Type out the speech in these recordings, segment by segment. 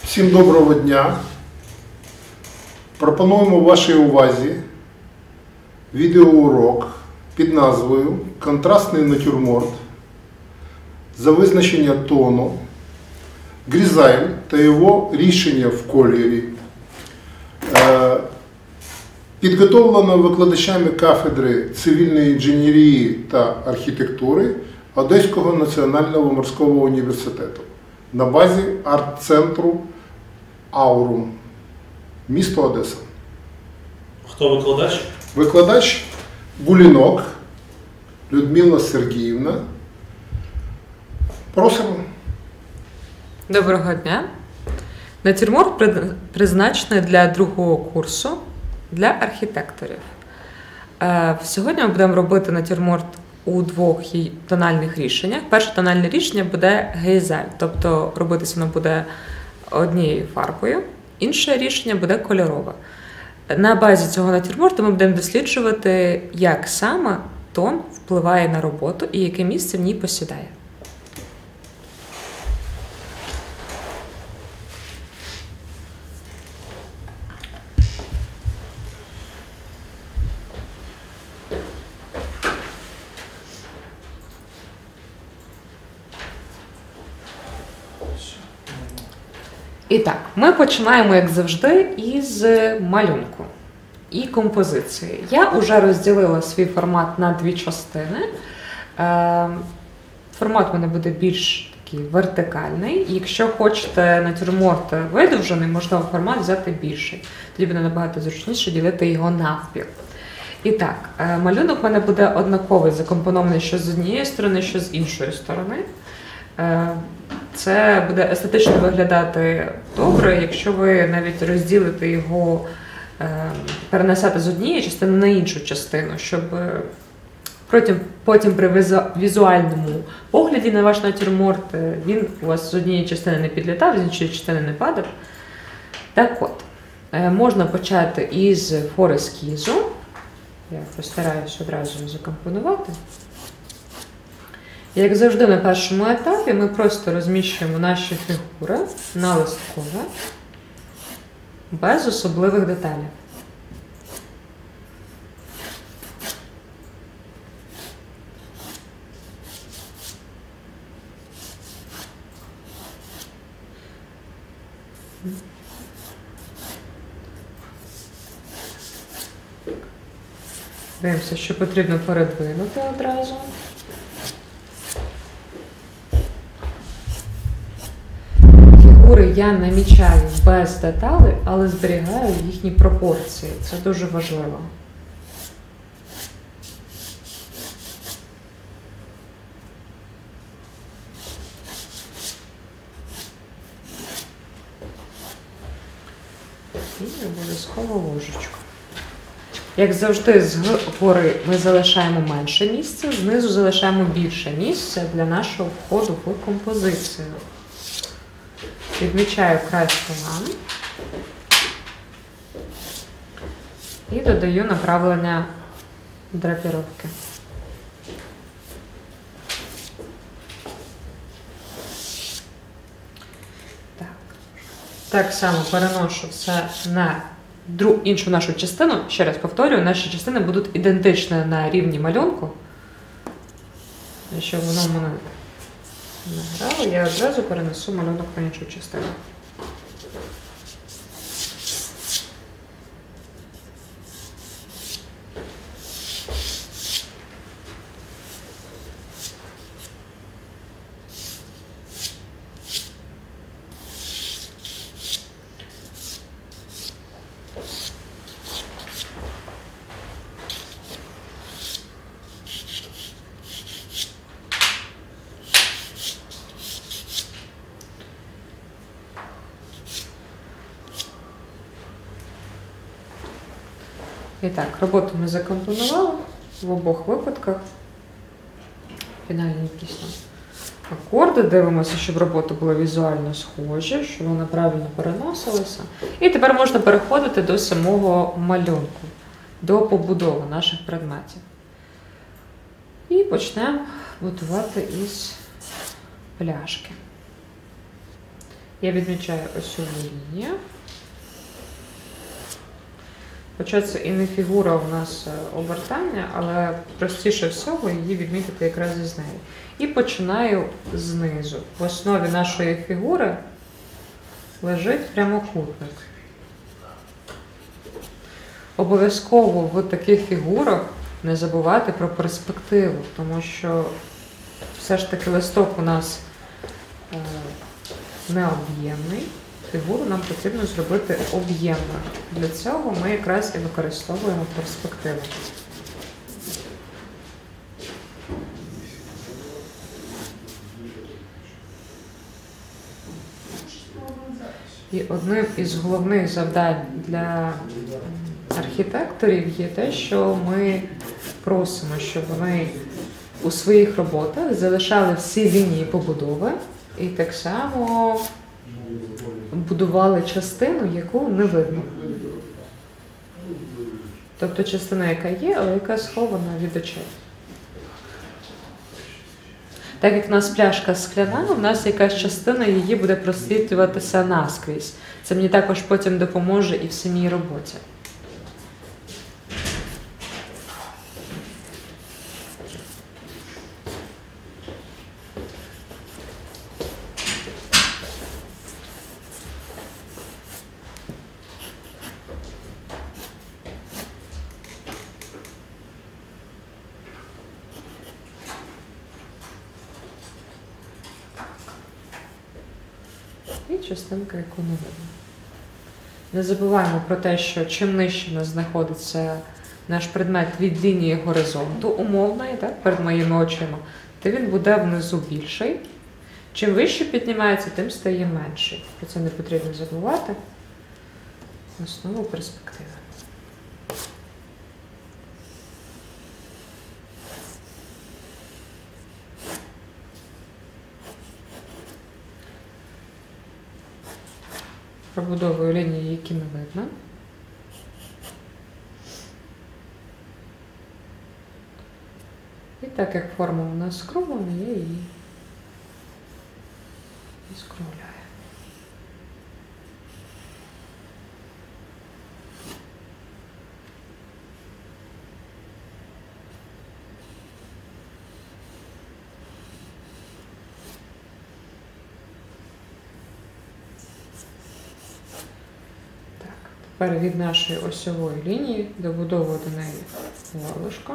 Всім доброго дня! Пропонуємо вашій увазі відеоурок під назвою «Контрастний натюрморт за визначення тону, Грізайль та його рішення в кольорі». Підготовлено викладачами кафедри цивільної інженерії та архітектури Одеського національного морського університету на базі арт-центру Аурум, місто Одеса. Хто викладач? Викладач Гулінок Людмила Сергіївна. Просимо. Доброго дня. Натюрморт призначений для другого курсу для архітекторів. Сьогодні ми будемо робити натюрморт у двох тональних рішеннях. Перше тональне рішення буде гейзаль, тобто робитися воно буде однією фарбою. Інше рішення буде кольорове. На базі цього натюрморту ми будемо досліджувати, як саме тон впливає на роботу і яке місце в ній посідає. І так, ми починаємо, як завжди, із малюнку і композиції. Я вже розділила свій формат на дві частини. Формат у мене буде більш такий вертикальний. Якщо хочете натюрморт видовжений, можна формат взяти більший. Тоді буде набагато зручніше ділити його навпіл. І так, малюнок у мене буде однаковий, закомпонований що з однієї сторони, що з іншої сторони. Це буде естетично виглядати добре, якщо ви навіть розділите його, перенесете з однієї частини на іншу частину, щоб потім при візуальному погляді на ваш натюрморт він у вас з однієї частини не підлітав, з іншої частини не падав. Так от, можна почати із форескізу. Я постараюсь одразу закомпонувати. Як завжди на першому етапі ми просто розміщуємо наші фігури на листкове, без особливих деталей. Дивимося, що потрібно передвинути одразу. Я намічаю без деталей, але зберігаю їхні пропорції. Це дуже важливо. І обов'язково ложечку. Як завжди, згори ми залишаємо менше місця, знизу залишаємо більше місця для нашого входу в композицію. Відмічаю край стола і додаю направлення драпіровки. Так само переношу все на іншу нашу частину. Ще раз повторюю, наші частини будуть ідентичні на рівні малюнку. Щоб воно в мене награло, я одразу перенесу малюнок на іншу частину. І так, роботу ми закомпонували в обох випадках. Фінальні якісь акорди. Дивимося, щоб роботи були візуально схожі, щоб вони правильно переносилися. І тепер можна переходити до самого малюнку, до побудови наших предметів. І почнемо готувати із пляшки. Я відмічаю осьову лінію. Хоча це і не фігура у нас обертання, але простіше всього її відмітити якраз із нею. І починаю знизу. В основі нашої фігури лежить прямокутник. Обов'язково в таких фігурах не забувати про перспективу, тому що все ж таки листок у нас необ'ємний. Фігуру нам потрібно зробити об'ємною. Для цього ми якраз і використовуємо перспективу. І одним із головних завдань для архітекторів є те, що ми просимо, щоб вони у своїх роботах залишали всі лінії побудови і так само будували частину, яку не видно. Тобто частина, яка є, але яка схована від очей. Так як в нас пляшка скляна, у нас якась частина її буде просвітлюватися наскрізь. Це мені також потім допоможе і в самій роботі. І частинка, яку не видно. Не забуваємо про те, що чим нижче у нас знаходиться наш предмет від лінії горизонту, умовної, так, перед моїми очима, то він буде внизу більший. Чим вище піднімається, тим стає менший. Про це не потрібно забувати. Основу перспективи. Пробудовую лінії, які не видно. І так як форма у нас скруглена, я її і скругляю. Тепер від нашої осьової лінії добудовую до неї горлышко.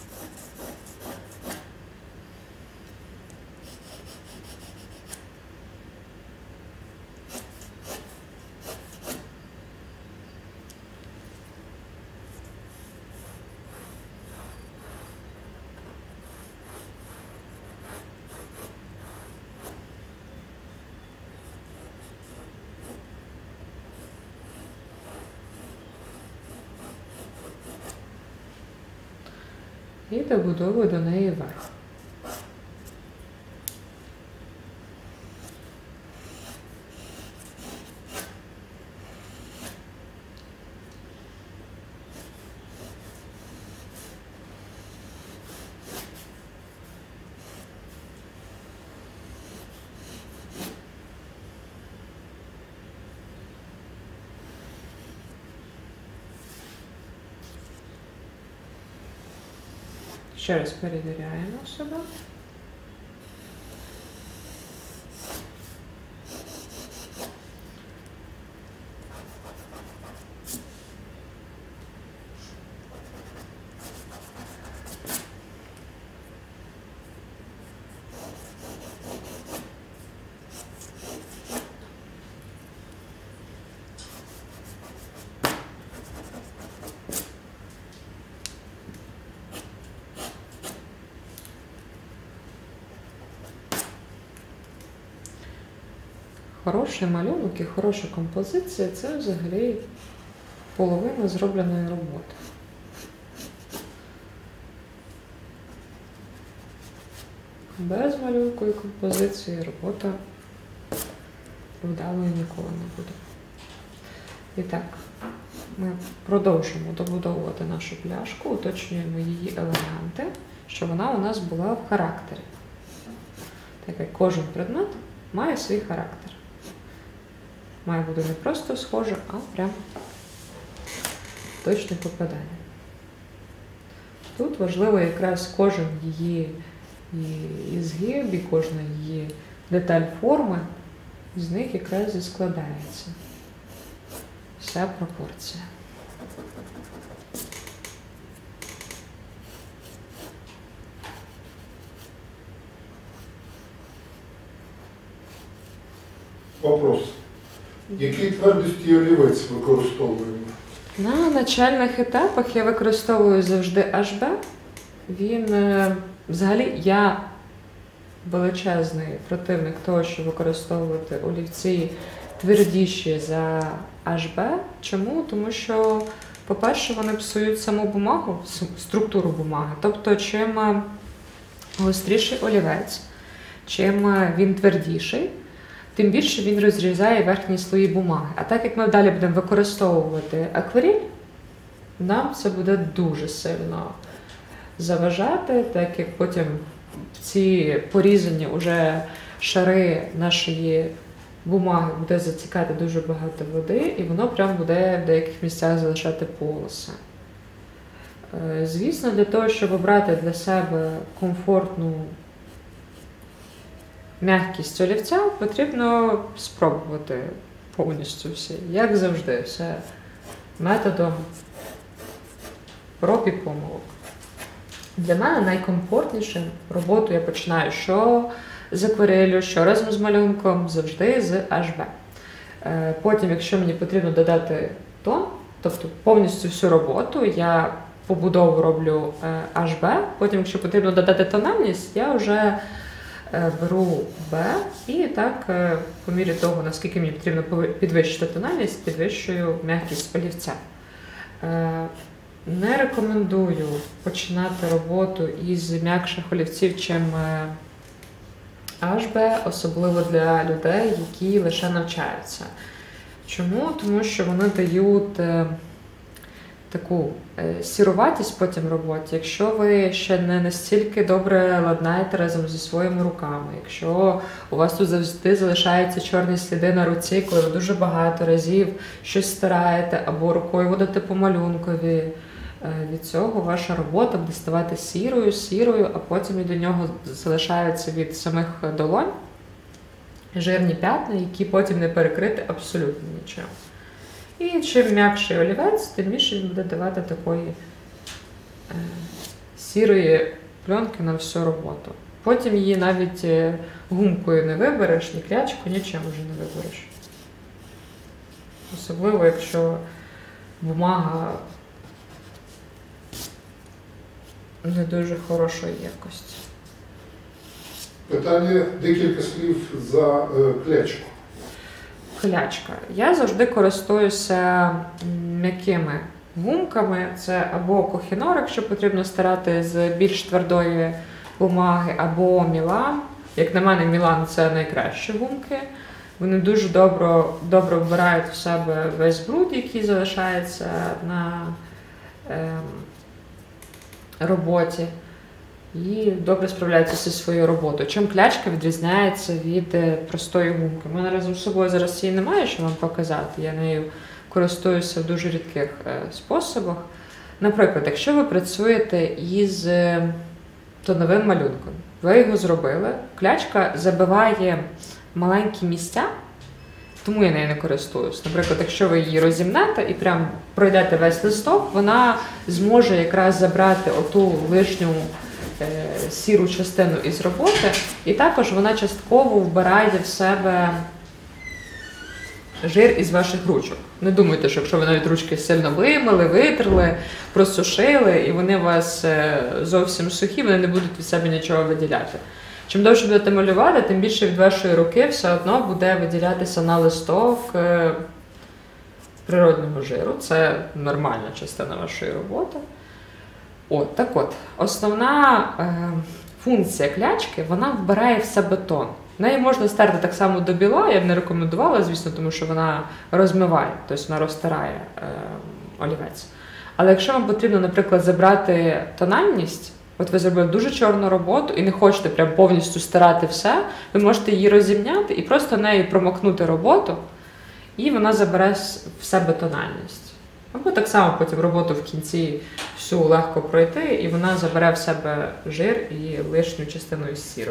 І добудовую до неї верх. Ще раз перевіряємо себе. Хороший малюнок і хороша композиція – це взагалі половина зробленої роботи. Без малюнку і композиції робота вдалою ніколи не буде. І так, ми продовжуємо добудовувати нашу пляшку, уточнюємо її елементи, щоб вона у нас була в характері. Так як кожен предмет має свій характер. Має бути не просто схоже, а прям точне попадання. Тут важливо якраз кожен її ізгиб і кожна її деталь форми, з них якраз і складається вся пропорція. Вопрос. Який твердості олівець використовуємо? На начальних етапах я використовую завжди HB. Він, взагалі, я величезний противник того, щоб використовувати олівці твердіші за HB. Чому? Тому що, по-перше, вони псують саму бумагу, структуру бумаги. Тобто, чим гостріший олівець, чим він твердіший, тим більше він розрізає верхні слої бумаги. А так як ми далі будемо використовувати акварель, нам це буде дуже сильно заважати, так як потім в ці порізані уже шари нашої бумаги буде затікати дуже багато води, і воно прям буде в деяких місцях залишати полоси. Звісно, для того, щоб обрати для себе комфортну м'якість олівця, потрібно спробувати повністю все. Як завжди, все методом проб і помилок. Для мене найкомфортніше роботу я починаю що з акварелю, що разом з малюнком, завжди з HB. Потім, якщо мені потрібно додати тон, тобто повністю всю роботу, я побудову роблю HB, потім, якщо потрібно додати тональність, я вже беру Б і так, по мірі того, наскільки мені потрібно підвищити тональність, підвищую м'якість олівця. Не рекомендую починати роботу із м'якших олівців, чим HB, особливо для людей, які лише навчаються. Чому? Тому що вони дають таку сіруватість потім в роботі. Якщо ви ще не настільки добре ладнаєте разом зі своїми руками, якщо у вас тут завжди залишаються чорні сліди на руці, коли ви дуже багато разів щось стираєте або рукою водите по малюнкові, від цього ваша робота буде ставати сірою, а потім і до нього залишаються від самих долонь жирні п'ятна, які потім не перекрити абсолютно нічим. І чим м'якший олівець, тим більше він буде давати такої сірої пленки на всю роботу. Потім її навіть гумкою не вибереш, ні клячку, нічим вже не вибереш. Особливо, якщо бумага не дуже хорошої якості. Питання, декілька слів за клячку. Клячка. Я завжди користуюся м'якими гумками. Це або Kohinoor, якщо потрібно стирати з більш твердої бумаги, або Мілан. Як на мене, Мілан – це найкращі гумки. Вони дуже добре вбирають в себе весь бруд, який залишається на роботі. І добре справляється зі своєю роботою. Чим клячка відрізняється від простої гумки? У мене разом з собою зараз її немає, що вам показати. Я нею користуюся в дуже рідких способах. Наприклад, якщо ви працюєте із тоновим малюнком, ви його зробили, клячка забиває маленькі місця, тому я нею не користуюсь. Наприклад, якщо ви її розімнете і прям пройдете весь листок, вона зможе якраз забрати оту лишню сіру частину із роботи, і також вона частково вбирає в себе жир із ваших ручок. Не думайте, що якщо ви навіть ручки сильно вимили, витерли, просушили, і вони у вас зовсім сухі, вони не будуть від себе нічого виділяти. Чим довше будете малювати, тим більше від вашої руки все одно буде виділятися на листок природного жиру. Це нормальна частина вашої роботи. Так от, основна функція клячки, вона вбирає в себе тон. Неї можна стерти так само до біла, я б не рекомендувала, звісно, тому що вона розмиває, тобто вона розтирає олівець. Але якщо вам потрібно, наприклад, забрати тональність, от ви зробили дуже чорну роботу і не хочете прям повністю стирати все, ви можете її розімняти і просто нею промокнути роботу, і вона забере в себе тональність. Або так само потім роботу в кінці всю легко пройти, і вона забере в себе жир і лишню частину із сірого.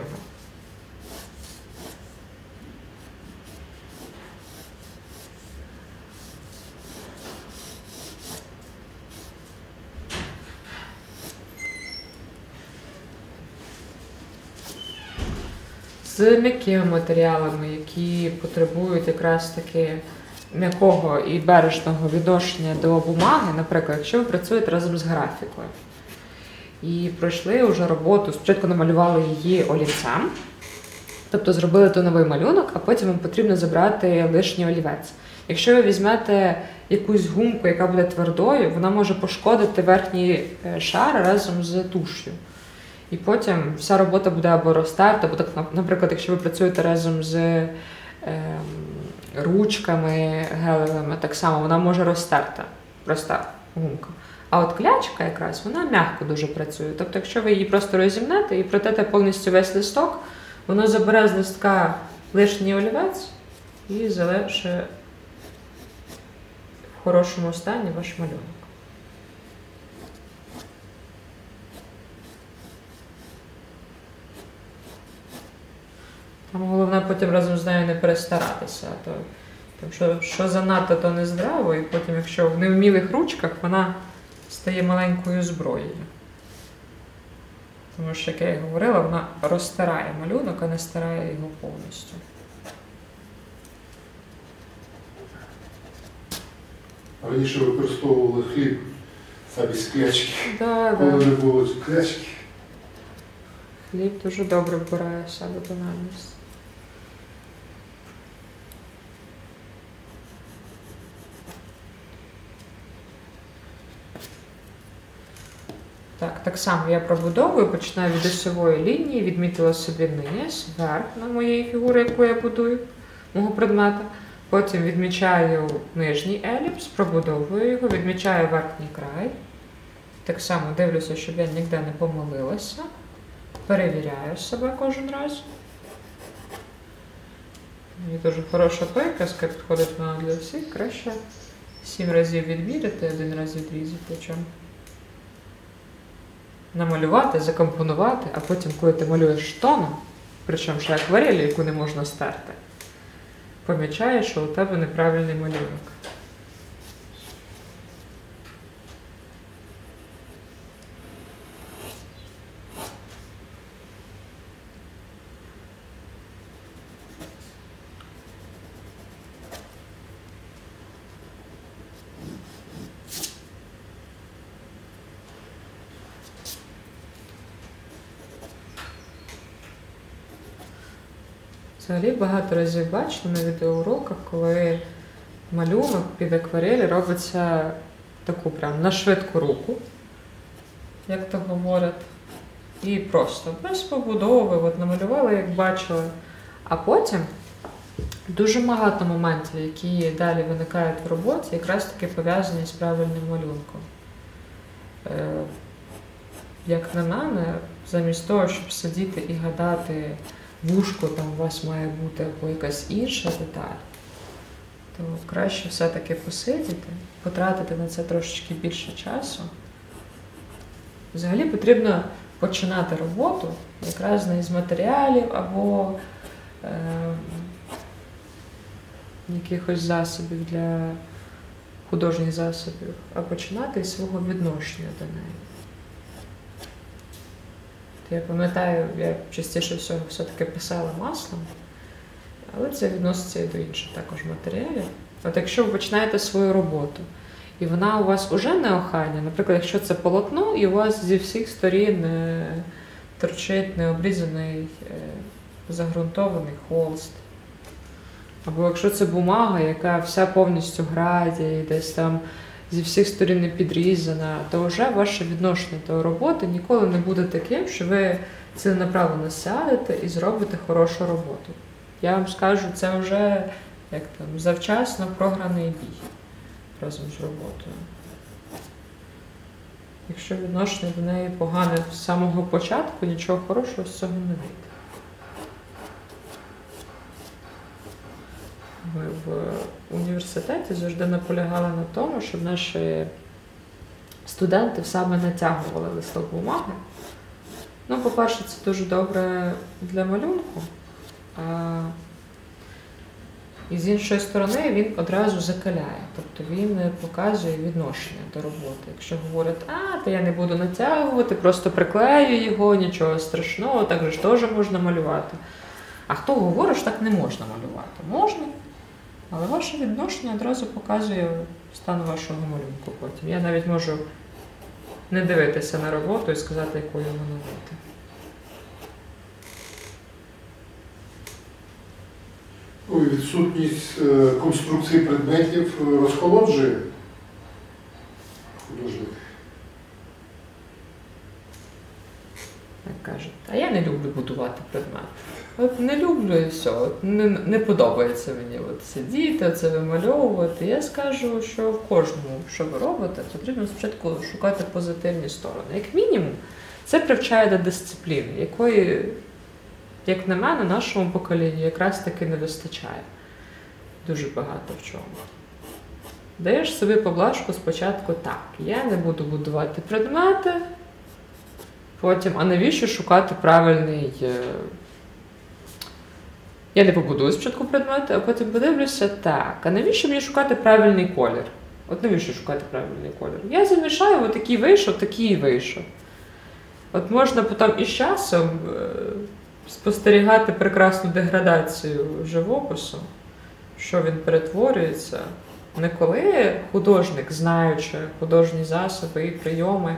З м'якими матеріалами, які потребують якраз таки м'якого і бережного відношення до бумаги, наприклад, якщо ви працюєте разом з графікою і пройшли вже роботу, спочатку намалювали її олівцем, тобто зробили то новий малюнок, а потім вам потрібно забрати лишній олівець. Якщо ви візьмете якусь гумку, яка буде твердою, вона може пошкодити верхній шар разом з туш'ю. І потім вся робота буде або розтерта, або так, наприклад, якщо ви працюєте разом з ручками гелевими, так само вона може розтерта, проста гумка. А от клячка якраз, вона м'яко дуже працює. Тобто, якщо ви її просто розімнете і протрете повністю весь листок, воно забере з листка лишній олівець і залишить в хорошому стані ваш малюнок. Там головне потім разом з нею не перестаратися. То що занадто, то не здраво, і потім, якщо в невмілих ручках, вона стає маленькою зброєю. Тому що, як я і говорила, вона розтирає малюнок, а не стирає його повністю. Раніше використовували хліб замість клячки. Коли не було клячки. Хліб дуже добре вбирає в себе тональність. Так само я пробудовую, починаю від осьової лінії, відмітила собі низ, верх на моєї фігури, яку я будую, мого предмета. Потім відмічаю нижній еліпс, пробудовую його, відмічаю верхній край. Так само дивлюся, щоб я ніде не помилилася. Перевіряю себе кожен раз. Мені дуже хороша приказка, підходить вона для всіх. Краще 7 разів відміряти, 1 раз відрізати, чим намалювати, закомпонувати, а потім, коли ти малюєш тоном, причому ще акварелі, яку не можна стерти, помічаєш, що у тебе неправильний малюнок. Взагалі багато разів бачила на відеоуроках, коли малюнок під акварелі робиться таку прям на швидку руку, як то говорять, і просто без побудови, от намалювали, як бачили. А потім дуже багато моментів, які далі виникають в роботі, якраз таки пов'язані з правильним малюнком. Як на мене, замість того, щоб сидіти і гадати, вушко там у вас має бути або якась інша деталь, то краще все-таки посидіти, потратити на це трошечки більше часу. Взагалі потрібно починати роботу якраз не з матеріалів або якихось засобів для художніх засобів, а починати з свого відношення до неї. Я пам'ятаю, я частіше всього все-таки писала маслом, але це відноситься і до інших також матеріалів. От якщо ви починаєте свою роботу, і вона у вас уже не охайна, наприклад, якщо це полотно, і у вас зі всіх сторін торчить необрізаний, загрунтований холст, або якщо це бумага, яка вся повністю грає, і десь там зі всіх сторін не підрізана, то вже ваше відношення до роботи ніколи не буде таким, що ви ціленаправленно сядете і зробите хорошу роботу. Я вам скажу, це вже як там, завчасно програний бій разом з роботою. Якщо відношення до неї погане з самого початку, нічого хорошого з цього не вийде. В університеті завжди наполягали на тому, щоб наші студенти саме натягували листок бумаги. Ну, по-перше, це дуже добре для малюнку. І з іншої сторони він одразу закаляє, тобто він показує відношення до роботи. Якщо говорять, то я не буду натягувати, просто приклею його, нічого страшного, так же ж теж можна малювати. А хто говорить, що так не можна малювати? Можна, але ваше відношення одразу показує стан вашого малюнку потім. Я навіть можу не дивитися на роботу і сказати, якою вона бути. Ну, і відсутність конструкції предметів розхолоджує художника. Як кажуть, а я не люблю будувати предмети. От не люблю і все, от не подобається мені от сидіти, це вимальовувати. Я скажу, що в кожному, що ви робите, потрібно спочатку шукати позитивні сторони. Як мінімум, це привчає до дисципліни, якої, як на мене, нашому поколінню якраз таки не вистачає. Дуже багато в чому. Даєш собі поблажку спочатку так, я не буду будувати предмети, потім, а навіщо шукати правильний... Я не побудую спочатку предмети, а потім подивлюся, так, а навіщо мені шукати правильний колір? От навіщо шукати правильний колір? Я замішаю, от такий і вийшов. От можна потім із часом спостерігати прекрасну деградацію живопису, що він перетворюється, не коли художник, знаючи художні засоби і прийоми,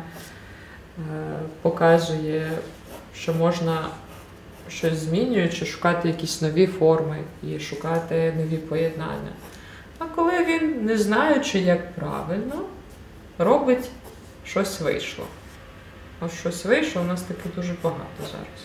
показує, що можна щось змінюючи, шукати якісь нові форми і шукати нові поєднання. А коли він, не знаючи, як правильно, робить щось вийшло. Ось щось вийшло, у нас таки дуже багато зараз.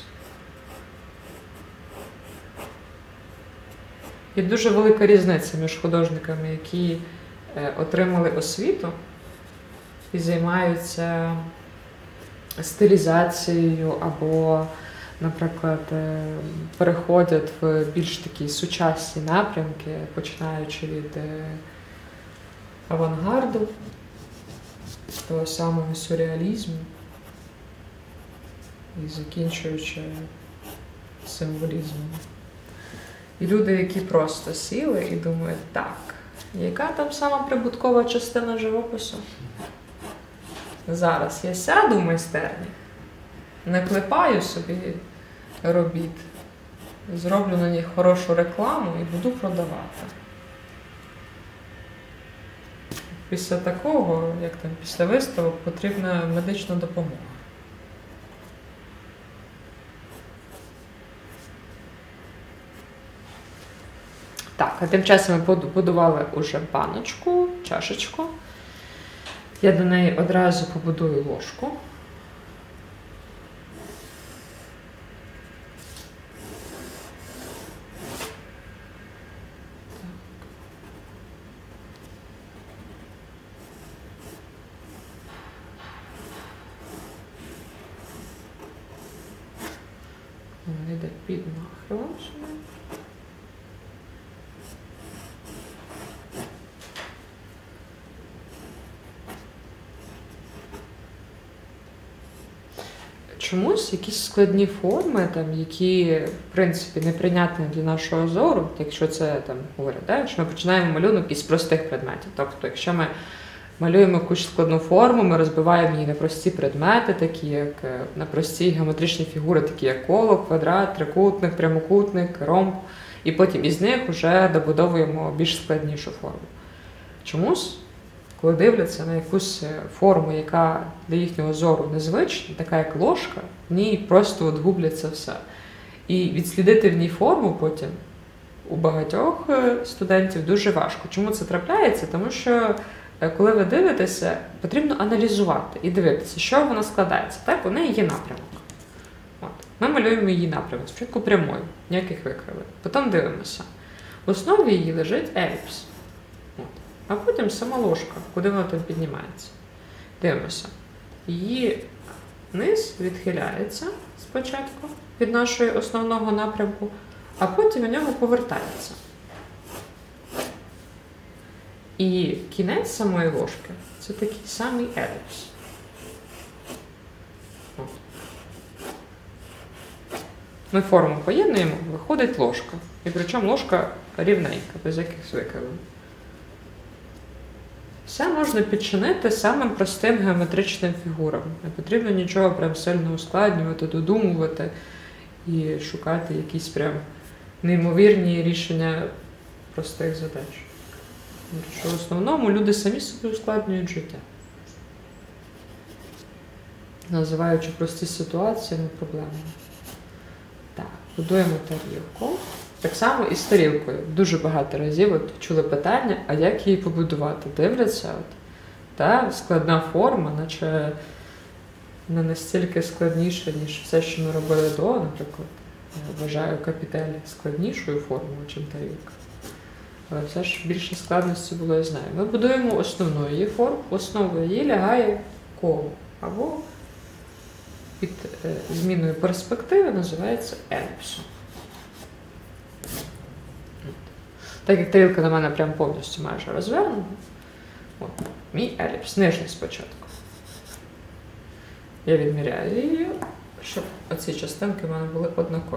Є дуже велика різниця між художниками, які отримали освіту і займаються стилізацією або, наприклад, переходять в більш такі сучасні напрямки, починаючи від авангарду, того самого сюрреалізму і закінчуючи символізмом. І люди, які просто сіли і думають, так, яка там сама прибуткова частина живопису? Зараз я сяду в майстерні, наклепаю собі робіт, зроблю на них хорошу рекламу і буду продавати. Після такого, як там після виставок, потрібна медична допомога. Так, а тим часом ми побудували уже баночку, чашечку. Я до неї одразу побудую ложку. Вона йде під нахилом. Чомусь якісь складні форми, там, які, в принципі, неприйнятні для нашого зору, якщо це, там, говорять, да? Якщо ми починаємо малюнок із простих предметів. Тобто, якщо ми малюємо якусь складну форму, ми розбиваємо її на прості предмети, такі як на прості геометричні фігури, такі як коло, квадрат, трикутник, прямокутник, ромб, і потім із них вже добудовуємо більш складнішу форму. Чомусь, коли дивляться на якусь форму, яка для їхнього зору незвична, така як ложка, в ній просто от губляться все. І відслідити в ній форму потім у багатьох студентів дуже важко. Чому це трапляється? Тому що коли ви дивитеся, потрібно аналізувати і дивитися, що вона складається. Так, у неї є напрямок. От. Ми малюємо її напрямок. Спочатку прямою, ніяких викривлень. Потім дивимося. В основі її лежить еліпс. От. А потім сама ложка, куди вона там піднімається. Дивимося. Її низ відхиляється спочатку від нашого основного напрямку, а потім у нього повертається. І кінець самої ложки – це такий самий еліпс. От. Ми форму поєднуємо, виходить ложка. І причому ложка рівненька, без якихось викривлень. Все можна підчинити самим простим геометричним фігурам. Не потрібно нічого прям сильно ускладнювати, додумувати і шукати якісь прям неймовірні рішення простих задач. Що в основному люди самі собі ускладнюють життя. Називаючи прості ситуації проблемами. Так, будуємо тарілку. Так само і з тарілкою. Дуже багато разів от чули питання, а як її побудувати? Дивляться, складна форма, наче не настільки складніша, ніж все, що ми робили до, наприклад. Я вважаю капітель складнішою формою, ніж тарілка. Але все ж більше складності було, я знаю. Ми будуємо основну її форму, в основу її лягає коло. Або під зміною перспективи називається еліпсом. Так як тарілка на мене прям повністю майже розвернена, от, мій еліпс, нижній спочатку. Я відміряю її, щоб оці частинки в мене були однакові.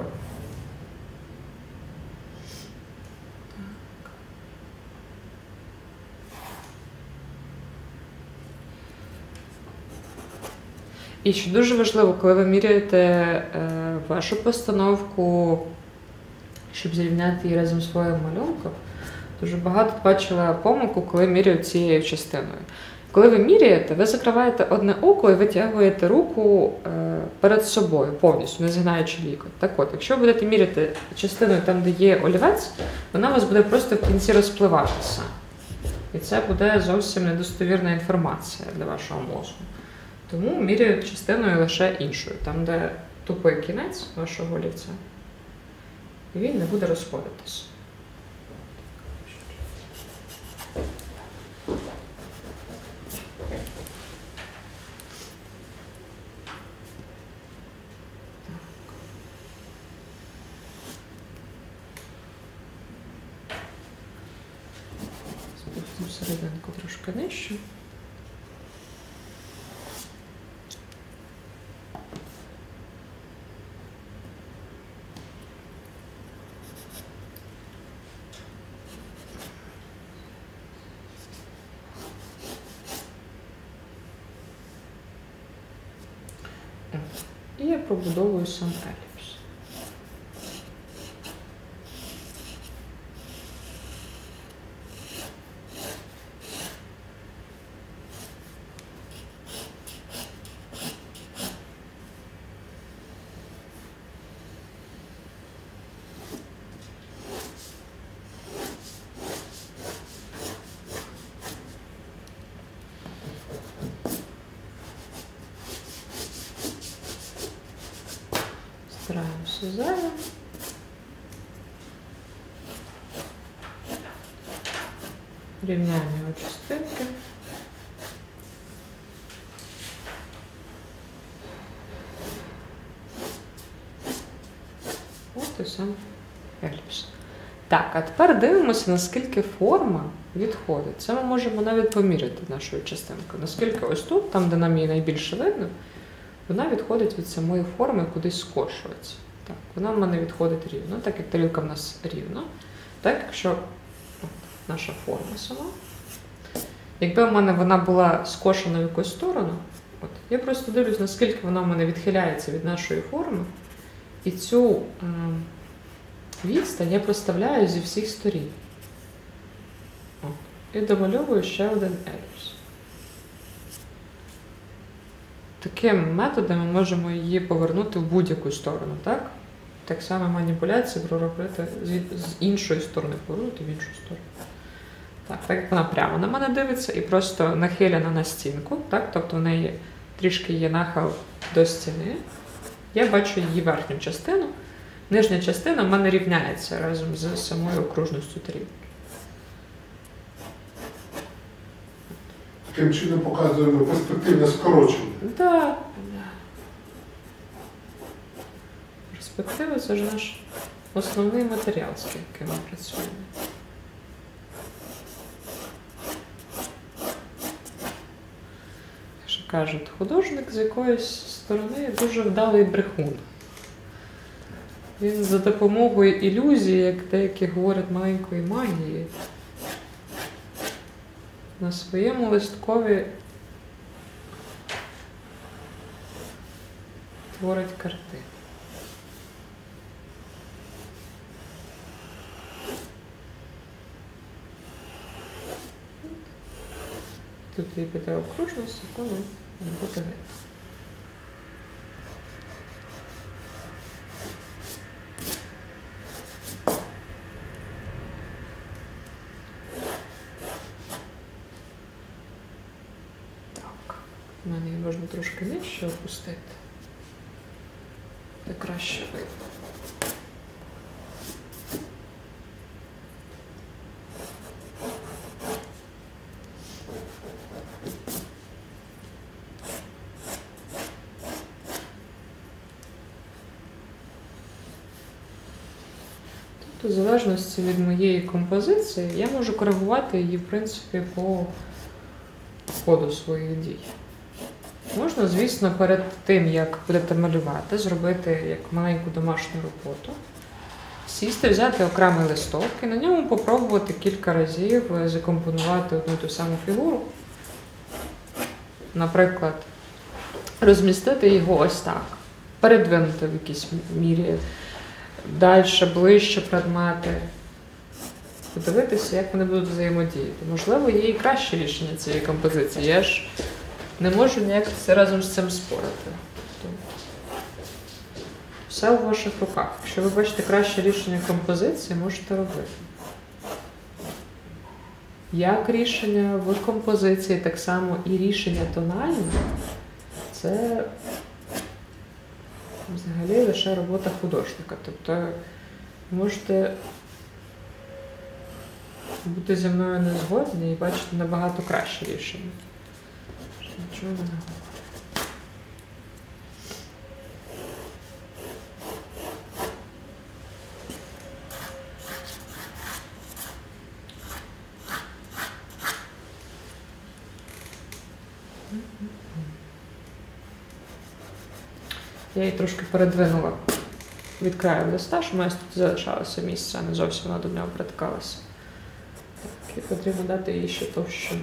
І що дуже важливо, коли ви міряєте вашу постановку, щоб зрівняти її разом з своїм малюнком, дуже багато бачила помилку, коли міряють цією частиною. Коли ви міряєте, ви закриваєте одне око і витягуєте руку перед собою повністю, не згинаючи лікоть. Так от, якщо ви будете міряти частиною там, де є олівець, вона у вас буде просто в кінці розпливатися. І це буде зовсім недостовірна інформація для вашого мозку. Тому міряють частиною лише іншою, там, де тупий кінець вашого олівця. І він не буде розходитись. Спустимо серединку трошки нижче. І я пробудовую сам еліпс. Стараємося зайве. Рівняємо його частинки. От і сам еліпс. Так, а тепер дивимося, наскільки форма відходить. Це ми можемо навіть поміряти нашою частинкою. Наскільки ось тут, там, де нам її найбільше видно, вона відходить від самої форми, кудись скошується. Так, вона в мене відходить рівно, так як тарілка в нас рівно. Так, якщо от, наша форма сама. Якби в мене вона була скошена в якусь сторону, от, я просто дивлюсь, наскільки вона в мене відхиляється від нашої форми. І цю відстань я проставляю зі всіх сторін. От, і домальовую ще один еліпс. Таким методом ми можемо її повернути в будь-яку сторону, так? Так само маніпуляції проробити з іншої сторони, повернути в іншу сторону. Так, так як вона прямо на мене дивиться і просто нахилена на стінку, так? Тобто в неї трішки є нахил до стіни. Я бачу її верхню частину. Нижня частина в мене рівняється разом з самою окружністю тарілки. Таким чином показуємо перспективне скорочення. Так. Перспектива – це ж наш основний матеріал, з яким ми працюємо. кажуть, художник з якоїсь сторони дуже вдалий брехун. Він за допомогою ілюзії, як деякі говорять, маленької магії, на своєму листкові творить картини. Тут їй буде окружність, яку не буде видно. Так, в мене її можна трошки нижче опустити. Це краще видно. Тут, у залежності від моєї композиції, я можу коригувати її, в принципі, по ходу своїх дій. Можна, звісно, перед тим, як будете малювати, зробити як маленьку домашню роботу, сісти, взяти окремий листок і на ньому попробувати кілька разів закомпонувати одну і ту саму фігуру. Наприклад, розмістити його ось так, передвинути в якійсь мірі, далі, ближче предмети, подивитися, як вони будуть взаємодіяти. Можливо, є і краще рішення цієї композиції. Я ж не можу ніяк разом з цим спорити. Все у ваших руках. Якщо ви бачите краще рішення композиції, можете робити. Як рішення в композиції, так само і рішення тональне – це взагалі лише робота художника. Тобто можете бути зі мною не згодні і бачити набагато краще рішення. Нічого не говорю. Я її трошки передвинула від краю листа, щоб у мене тут залишалося місце, а не зовсім вона до нього притикалася. Так, і потрібно дати їй ще товщину.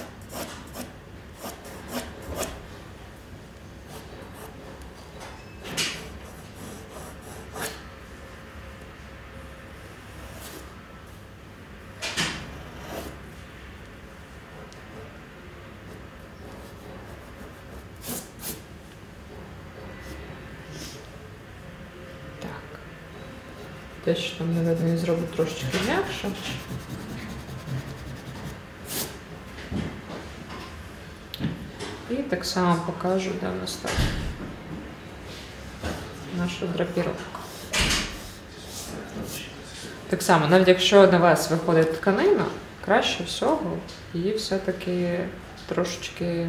Те, що там не видно, і зроблю трошечки м'якше. І так само покажу, де в нас так наша драпіровка. Так само, навіть якщо на вас виходить тканина, краще всього її все-таки трошечки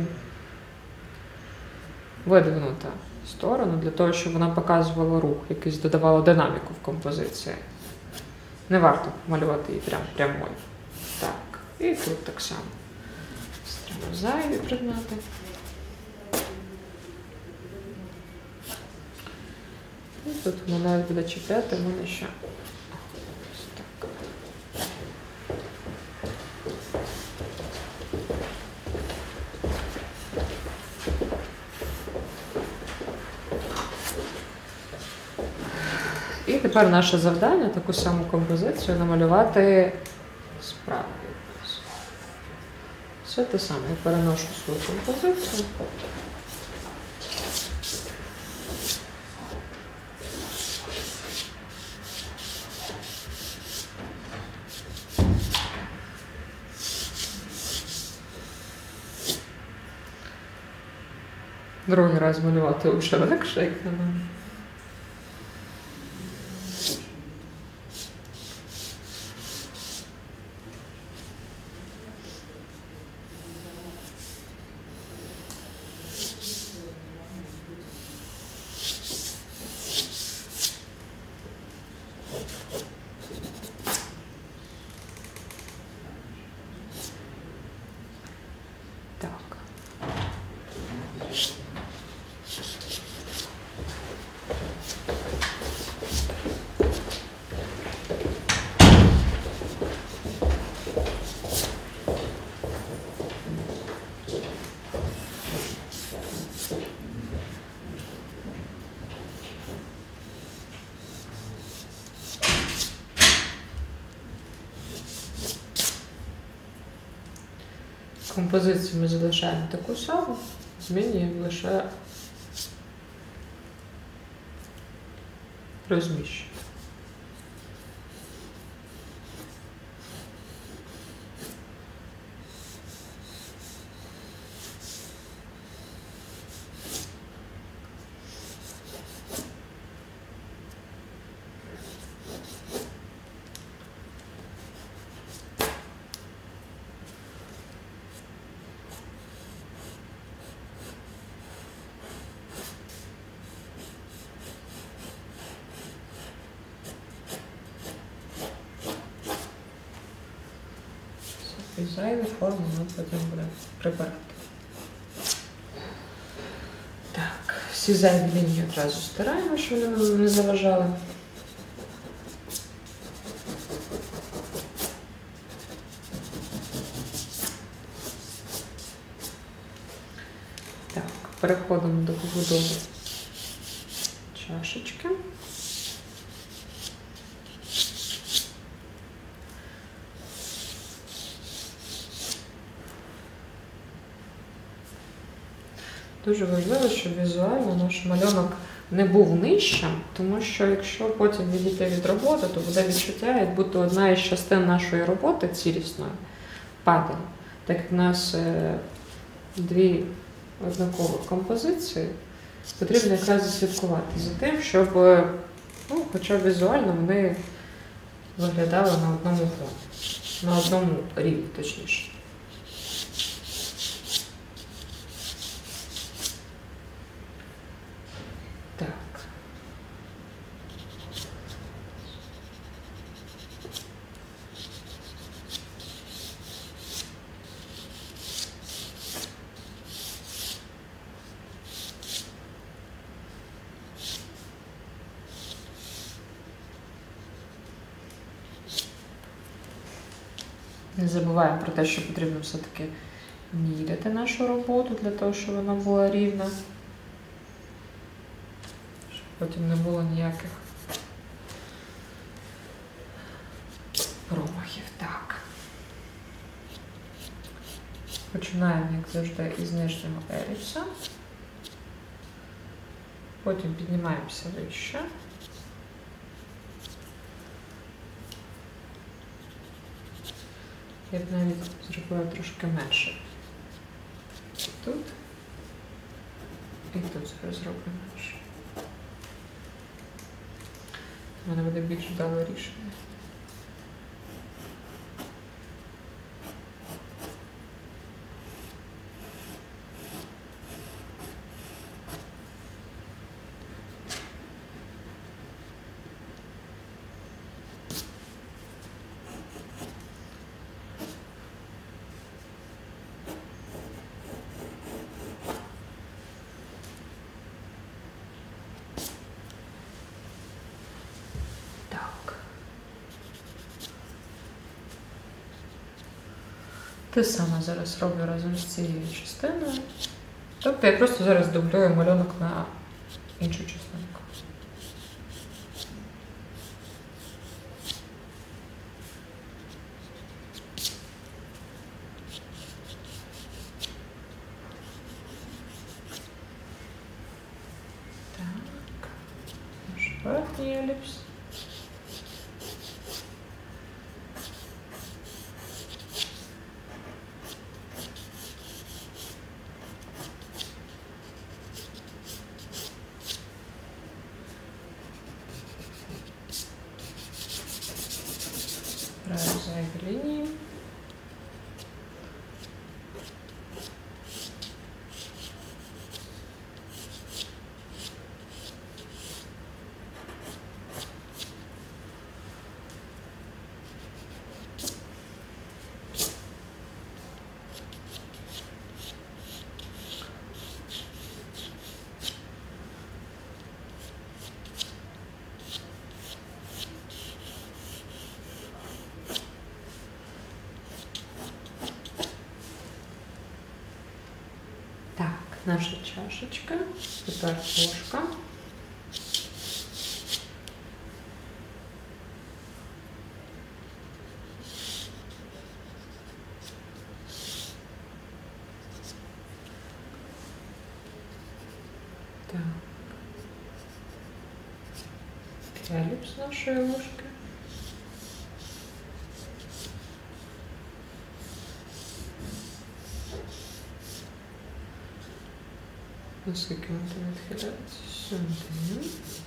видвинути в сторону, для того, щоб вона показувала рух, якийсь додавала динаміку в композиції. Не варто малювати її прямою. Так, і тут так само. Стриму зайві предмети. І тут вона навіть буде чіпляти, в мене ще ось так. І тепер наше завдання таку саму композицію намалювати справа. Все те саме. Я переношу свою композицію. Другий раз малювати вже легше, як на мене. Так. Композицію ми залишаємо таку саму, змінюємо лише розміщення. І зайві форми ми потім будемо прибирати. Так, всі зайві лінії одразу стираємо, щоб вони нам не заважали. Так, переходимо до побудови чашечки. Дуже важливо, щоб візуально наш малюнок не був нижчим, тому що якщо потім відійти від роботи, то буде відчуття, як будто одна із частин нашої роботи цілісної падає. Так як в нас дві однакові композиції, потрібно якраз слідкувати за тим, щоб хоча б візуально вони виглядали на одному фоні, на одному рівні, точніше. Так. Не забуваємо про те, що потрібно все-таки міряти нашу роботу для того, щоб вона була рівна. Щоб потім не було ніяких промахів. Так. Починаємо, як завжди, із нижнього еліпса. Потім піднімаємося вище. Я б навіть зробила трошки менше. Тут. І тут зараз зроблю менше. У мене буде більш вдале рішення. Те саме зараз роблю разом з цією частиною. Тобто я просто зараз дублюю малюнок на іншу частинку. Так, наш верхній еліпс. Зайві лінії. Наша чашечка, тепер ложка. еліпс нашої вушки. Наскільки він там відхиляється? Сюди.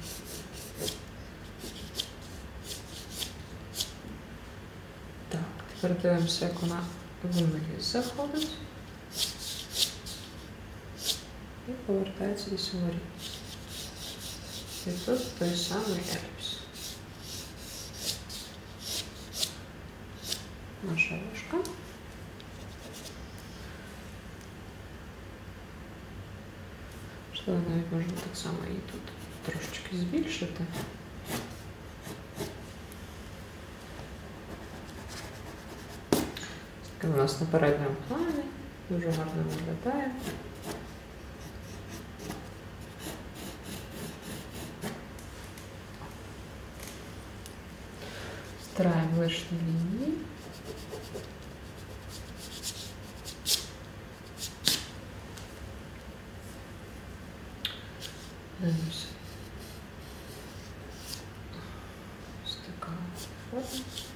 Так, тепер дивимося, як вона вниз заходить. І повертається до свого рівня. І тут той самий еліпс. Наша вушка. Можливо, навіть можна так само її тут трошечки збільшити. Таке у нас на передньому плані. Дуже гарно виглядає. Стираємо лишні лінії. Дивимося. Ось така форма.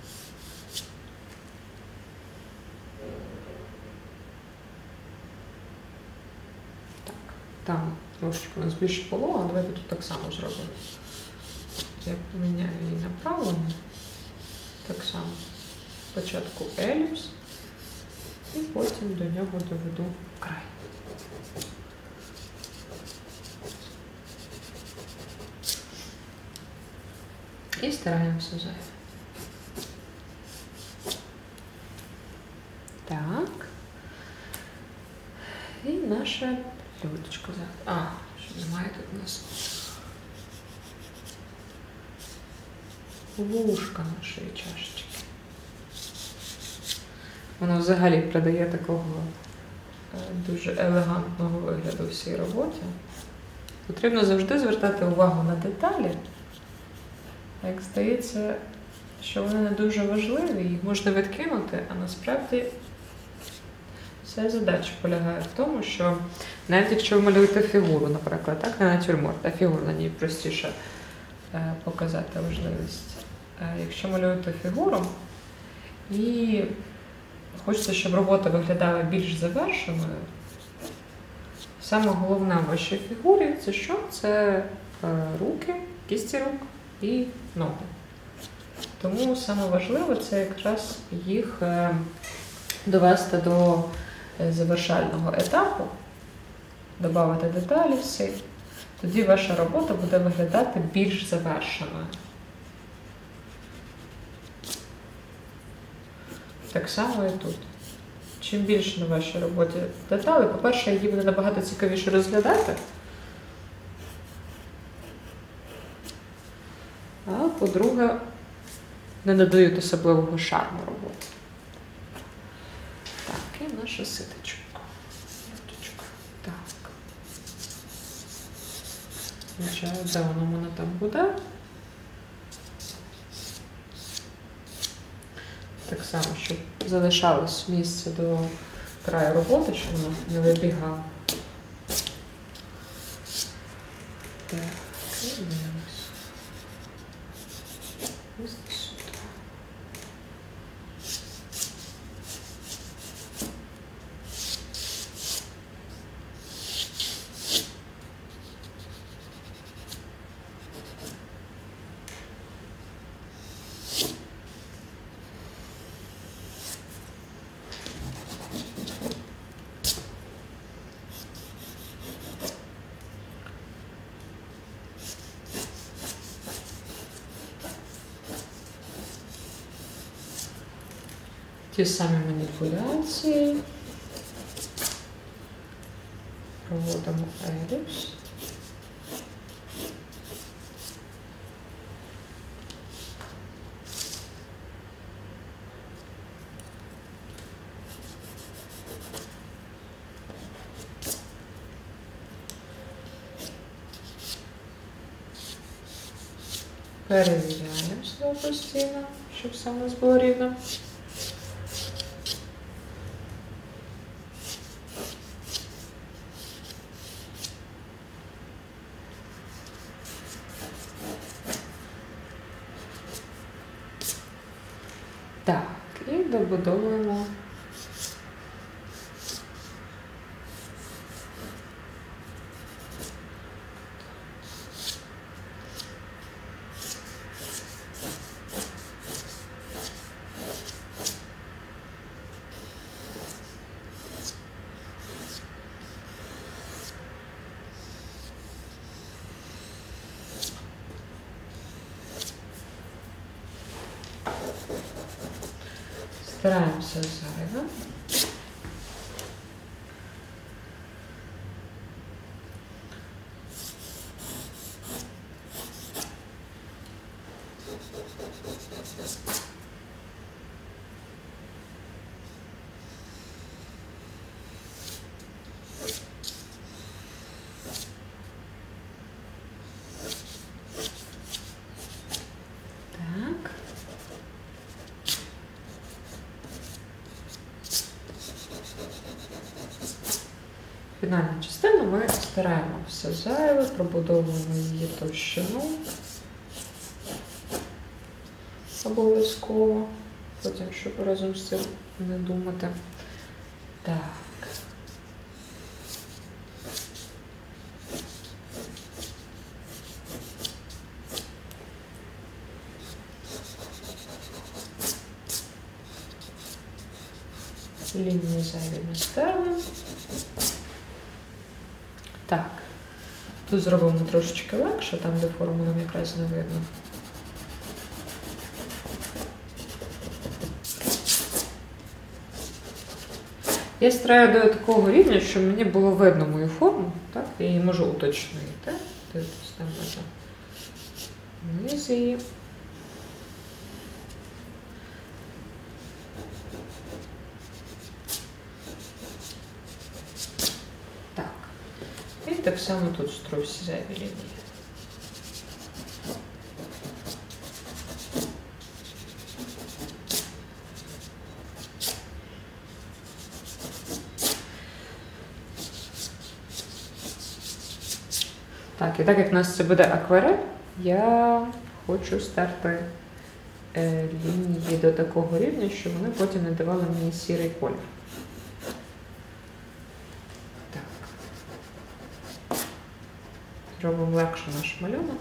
Так, там трошечки у нас більше полога, давайте тут так само зробимо. Я поміняю її направлення. Так само спочатку еліпс і потім до нього доведу край. І стараємося зайве. Так. І наша блюдечко. Що немає тут у нас вушка нашої чашечки. Воно взагалі придає такого дуже елегантного вигляду всій роботі. Потрібно завжди звертати увагу на деталі. Як здається, що вони не дуже важливі, їх можна відкинути, а насправді вся задача полягає в тому, що навіть якщо ви малюєте фігуру, наприклад, так, не натюрморт, а фігуру, на ній простіше показати важливість. Якщо малюєте фігуру і хочеться, щоб робота виглядала більш завершеною, саме головне в вашій фігурі – це що? Це руки, кісті рук і ноги. Тому саме важливо це якраз їх довести до завершального етапу, додати деталі всі. Тоді ваша робота буде виглядати більш завершеною. Так само і тут. Чим більше на вашій роботі деталей, по-перше, її буде набагато цікавіше розглядати, а по-друге, не надають особливого шарму роботи. Так, і наша ситочка. Так. Звичайно, де воно в мене там буде. Так само, щоб залишалось місце до краю роботи, щоб воно не вибігало. Так, і дивимось. Ось сюди. Ті самі маніпуляції. Проводимо еліпс. Перевіряємо себе постійно, щоб все у нас було рівно. добудовуємо стараємося зайве. Так. Фінальну частину ми стираємо все зайве, пробудовуємо її товщину. Обов'язково. Потім, щоб разом з цим не думати. Так. Лінії зайві не стерли. Так. Тут зробимо трошечки легше, там де форму нам якраз не видно. Я стараю до такого рівня, щоб мені було видно мою форму, так? Я її можу уточнити. Дивіться, там вниз її. Так. І так само тут строю всі зайві лінії. Так, і так як в нас це буде акварель, я хочу стерти лінії до такого рівня, щоб вони потім не давали мені сірий колір. Так. Робимо легше наш малюнок.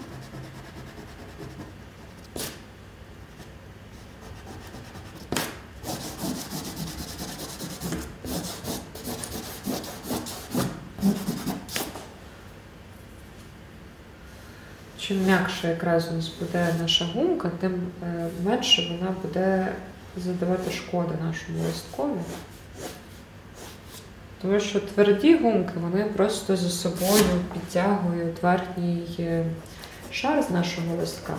Чим м'якше якраз у нас буде наша гумка, тим менше вона буде завдавати шкоди нашому листкові. Тому що тверді гумки, вони просто за собою підтягують верхній шар з нашого листка,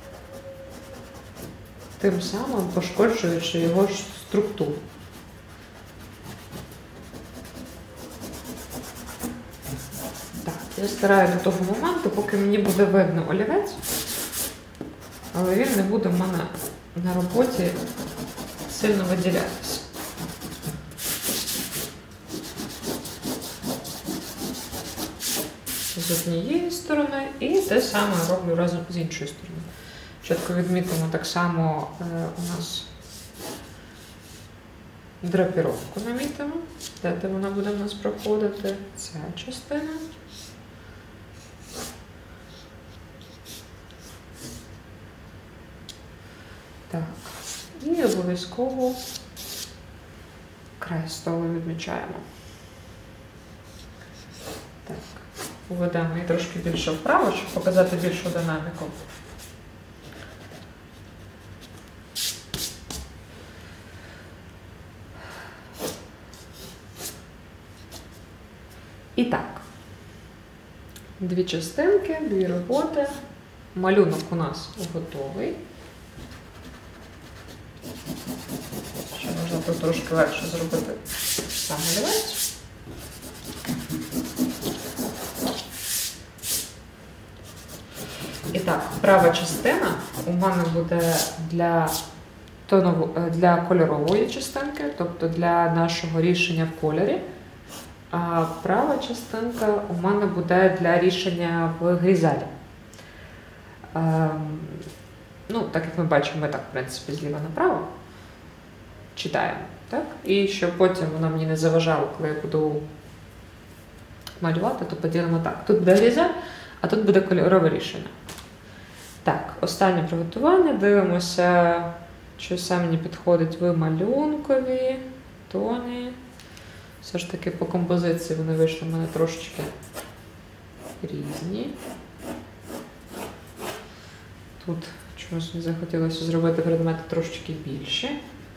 тим самим пошкоджуючи його ж структуру. Я стараю до того моменту, поки мені буде видно олівець, але він не буде в мене на роботі сильно виділятися. З однієї сторони і те саме роблю разом з іншої сторони. Чітко відмітимо так само у нас драпіровку намітимо, де вона буде в нас проходити, ця частина. Так, і обов'язково край столу відмічаємо. Так, уведемо її трошки більше вправо, щоб показати більшу динаміку. І так, дві частинки, дві роботи. Малюнок у нас готовий. Ще можна тут трошки легше зробити сам олівець. І так, права частина у мене буде для кольорової частинки, тобто для нашого рішення в кольорі. А права частинка у мене буде для рішення в горизонталі. Ну, так як ми бачимо, ми так, в принципі, зліва направо. читаємо. Так? І щоб потім воно мені не заважало, коли я буду малювати, то поділимо так. Тут буде горизонт, а тут буде кольорове рішення. Так, останнє приготування. Дивимося, що саме мені підходить в малюнкові, тоні. Все ж таки по композиції вони вийшли в мене трошечки різні. Тут чомусь не захотілося зробити предмети трошечки більші.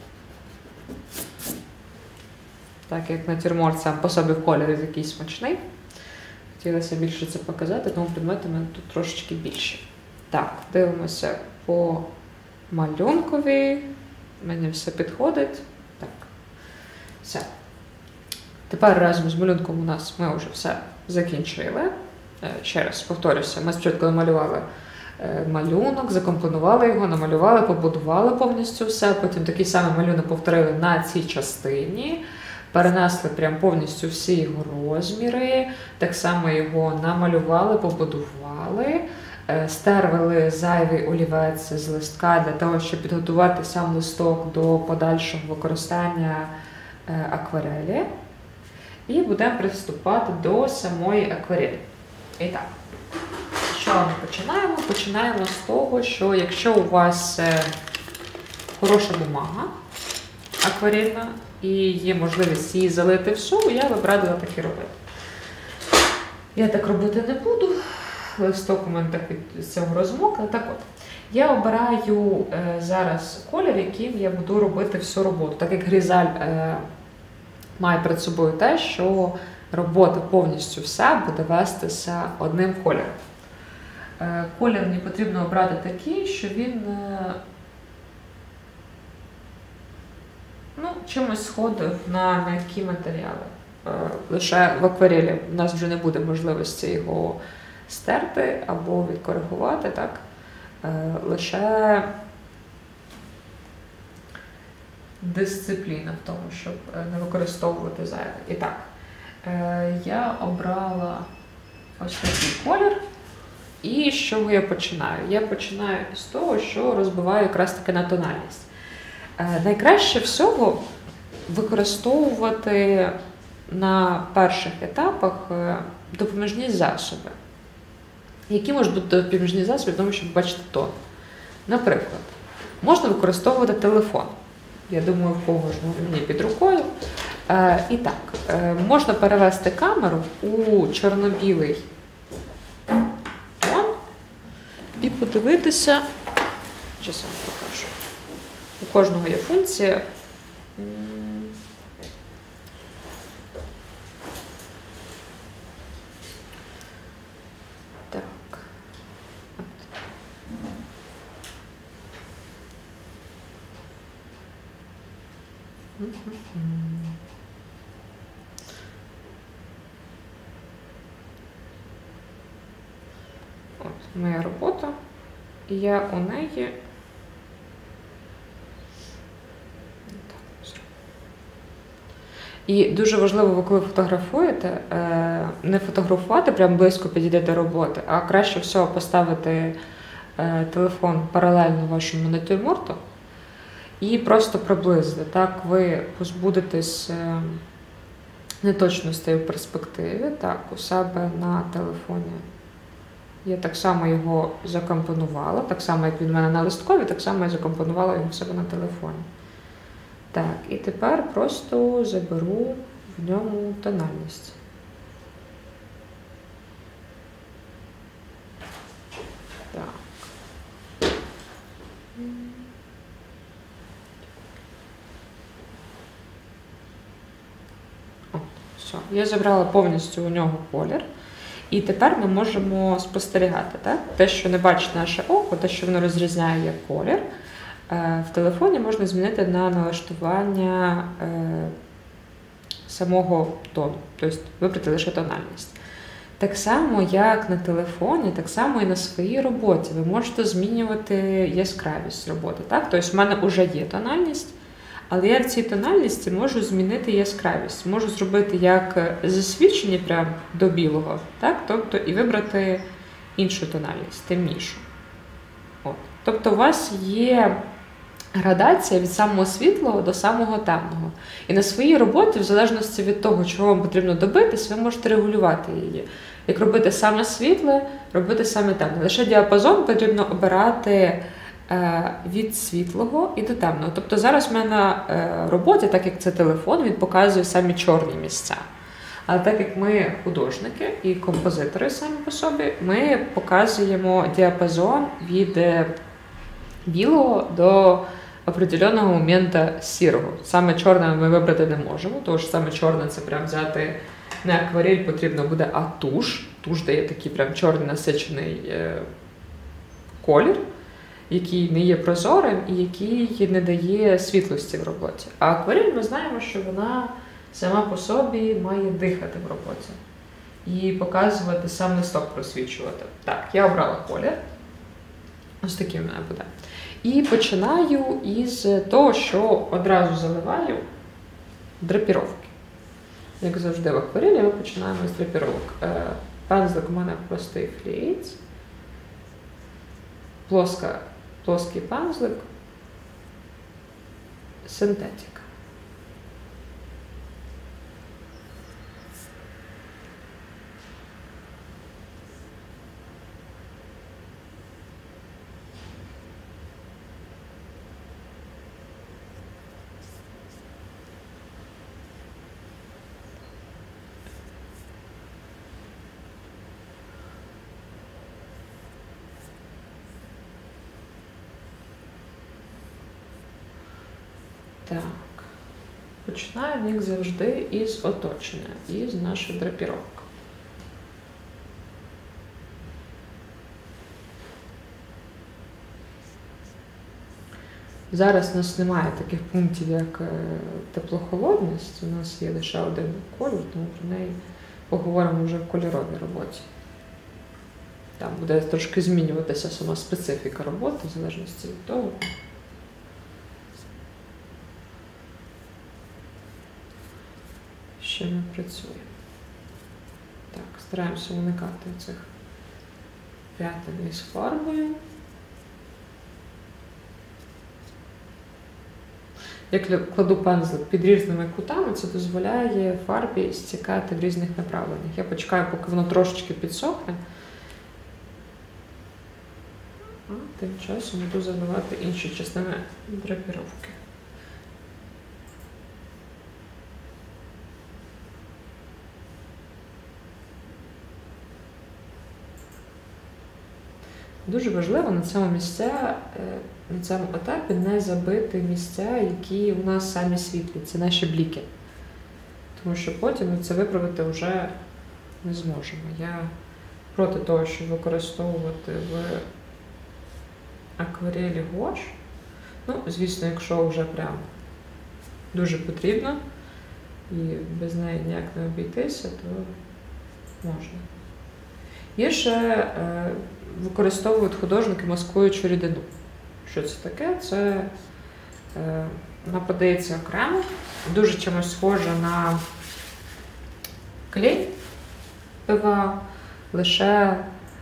Так як натюрморт сам по собі в кольорі такий смачний. Хотілося більше це показати, тому предмети в мене тут трошечки більші. Так, дивимося по малюнкові. Мені все підходить. Так, все. Тепер разом з малюнком у нас ми вже все закінчили. Ще раз повторюся, ми спочатку намалювали малюнок, закомпонували його, намалювали, побудували повністю все. Потім такий самий малюнок повторили на цій частині. Перенесли прям повністю всі його розміри. Так само його намалювали, побудували. Стерли зайвий олівець з листка для того, щоб підготувати сам листок до подальшого використання акварелі. І будемо приступати до самої акварелі. І так, що ми починаємо? Починаємо з того, що якщо у вас хороша бумага акварельна і є можливість її залити в суму, я б радила так і робити. Я так робити не буду. Листок у мене так від цього розмок, але так от. Я обираю зараз колір, яким я буду робити всю роботу. Так як Грізаль має перед собою те, що робота повністю вся буде вестися одним кольором. Колір мені потрібно обрати такий, що він чимось сходив на м'які матеріали. Лише в акварелі у нас вже не буде можливості його стерти або відкоригувати, так? Лише дисципліна в тому, щоб не використовувати зайве. І так, я обрала ось такий колір. І з чого я починаю? Я починаю з того, що розбиваю якраз таки на тональність. Найкраще всього використовувати на перших етапах допоміжні засоби. Які можуть бути допоміжні засоби, тому щоб бачити тон. Наприклад, можна використовувати телефон. Я думаю, в кожному мені під рукою. І так, можна перевести камеру у чорно-білий тон і подивитися, що сам покажу. У кожного є функція. Так. От моя робота, і я у неї і дуже важливо, ви коли фотографуєте, не фотографувати прямо близько підійти до роботи, а краще всього поставити телефон паралельно вашому натюрморту і просто приблизити. Так ви позбудетесь неточностей в перспективі. Так, у себе на телефоні я так само його закомпонувала, так само, як він у мене на листкові, так само я закомпонувала його в себе на телефоні. Так, і тепер просто заберу в ньому тональність. Так. О, все. Я забрала повністю у нього колір. І тепер ми можемо спостерігати, так? Те, що не бачить наше око, те, що воно розрізняє як колір. В телефоні можна змінити на налаштування самого тону, тобто вибрати лише тональність. Так само, як на телефоні, так само і на своїй роботі. Ви можете змінювати яскравість роботи. Так? Тобто в мене вже є тональність, але я в цій тональності можу змінити яскравість. Можу зробити як засвідчення прямо до білого, так? Тобто і вибрати іншу тональність, темнішу. От. Тобто у вас є градація від самого світлого до самого темного. І на своїй роботі, в залежності від того, чого вам потрібно добитись, ви можете регулювати її. Як робити саме світле, робити саме темне. Лише діапазон потрібно обирати від світлого і до темного. Тобто зараз в мене на роботі, так як це телефон, він показує самі чорні місця. Але так як ми художники і композитори самі по собі, ми показуємо діапазон від білого до определеного моменту сірого. Саме чорне ми вибрати не можемо, тому що саме чорне це прям взяти не акварель потрібно буде, а туш. Туш дає такий прям чорний насичений колір, який не є прозорим і який не дає світлості в роботі. А акварель ми знаємо, що вона сама по собі має дихати в роботі і показувати сам листок, просвічувати. Так, я обрала колір. Ось такий в мене буде. І починаю із того, що одразу заливаю драпіровки. Як завжди в акварелі ми починаємо з драпіровок. Пензлик у мене простий флієць. Плоский пензлик. Синтетика. Так, починаємо, як завжди, із оточення, із нашої драпіровки. Зараз у нас немає таких пунктів, як теплохолодність, у нас є лише один колір, тому про неї поговоримо вже в кольоровій роботі. Там буде трошки змінюватися сама специфіка роботи, в залежності від того, що ми працюємо. Так, стараємося уникати цих п'ятин із фарбою. Як кладу пензлик під різними кутами, це дозволяє фарбі стікати в різних направленнях. Я почекаю, поки воно трошечки підсохне, а тим часом буду заливати інші частини драпіровки. Дуже важливо на цьому етапі не забити місця, які у нас самі світлі, це наші бліки. Тому що потім ми це виправити вже не зможемо. Я проти того, щоб використовувати в акварелі гуаш. Ну, звісно, якщо вже прям дуже потрібно і без неї ніяк не обійтися, то можна. Є ще використовують художники маскуючу рідину. Що це таке? Це вона подається окремо, дуже чимось схоже на клей ПВА, лише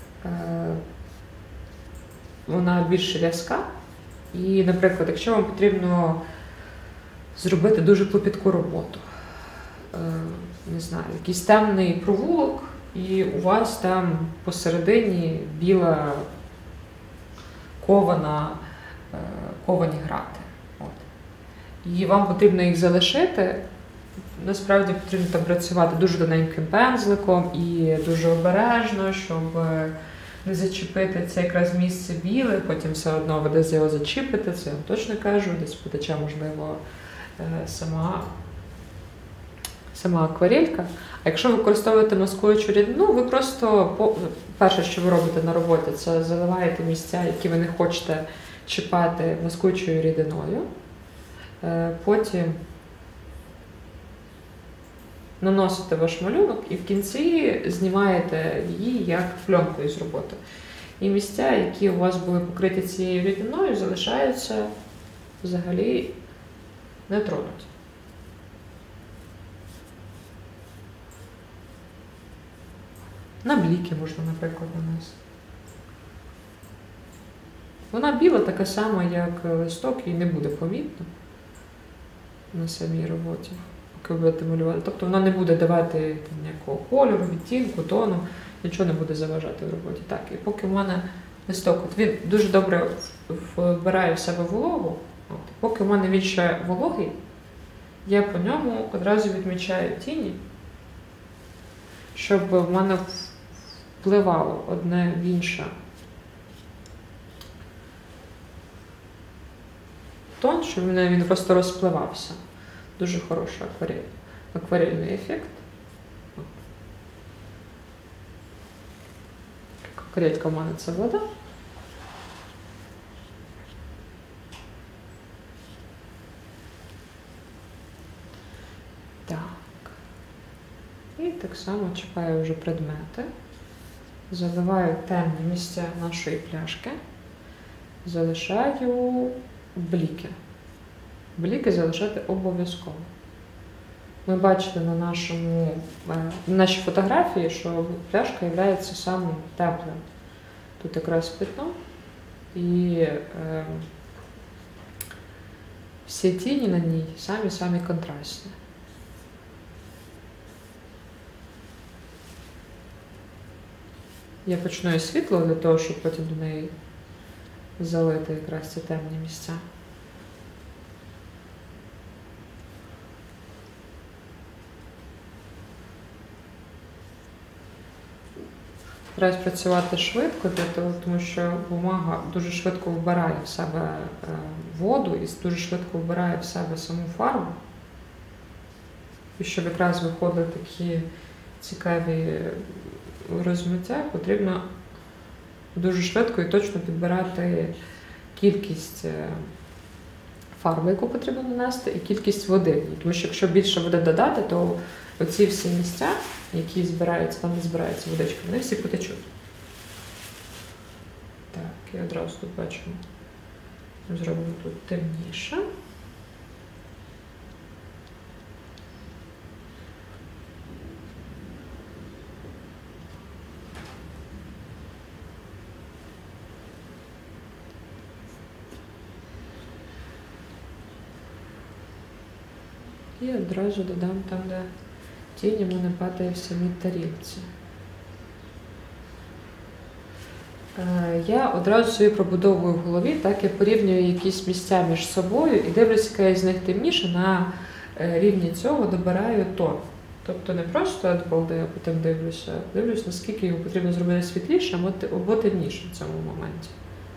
вона більш в'язка. І, наприклад, якщо вам потрібно зробити дуже клопітку роботу, не знаю, якийсь темний провулок, і у вас там посередині біла ковані грати. От. І вам потрібно їх залишити. Насправді потрібно там працювати дуже тоненьким пензликом і дуже обережно, щоб не зачепити це якраз місце біле, потім все одно ви десь його зачіпите, це я вам точно кажу, десь потече, можливо, сама акварелька. А якщо ви використовуєте маскуючу рідину, ви просто, перше, що ви робите на роботі, це заливаєте місця, які ви не хочете чіпати маскуючою рідиною. Потім наносите ваш малюнок і в кінці знімаєте її як пленку із роботи. І місця, які у вас були покриті цією рідиною, залишаються взагалі нетронуті. На бліки можна, наприклад, нанести. Вона біла, така сама, як листок, і не буде помітно на самій роботі, поки ви будете малювати. Тобто вона не буде давати там, ніякого кольору, відтінку, тону, нічого не буде заважати в роботі. Так, і поки в мене листок, от він дуже добре вбирає в себе вологу, от, поки в мене він ще вологий, я по ньому одразу відмічаю тіні, щоб в мене впливало одне в інше. Тон, щоб він просто розпливався. Дуже хороший акварельний ефект. Акварелька в мене це вода. Так. І так само чіпаю вже предмети. Заливаю темні місця нашої пляшки. Залишаю бліки. Бліки залишати обов'язково. Ми бачили на нашій фотографії, що пляшка є самим теплим. Тут якраз пятно. І всі тіні на ній самі контрастні. Я почну із світло для того, щоб потім до неї залити якраз ці темні місця. Стараюсь працювати швидко, тому що бумага дуже швидко вбирає в себе воду і дуже швидко вбирає в себе саму фарбу. І щоб якраз виходили такі цікаві розмиття, потрібно дуже швидко і точно підбирати кількість фарби, яку потрібно нанести, і кількість води. Тому що якщо більше води додати, то оці всі місця, які збираються, там не збирається водичка, вони всі потечуть. Так, я одразу тут бачу, зробимо тут темніше. І одразу додам там, де тінь в мене падає в самій тарілці. Я одразу собі пробудовую в голові, так я порівнюю якісь місця між собою і дивлюся, яка із них темніше, на рівні цього добираю тон. Тобто не просто від балди, а потім дивлюсь, наскільки його потрібно зробити світліше або темніше в цьому моменті.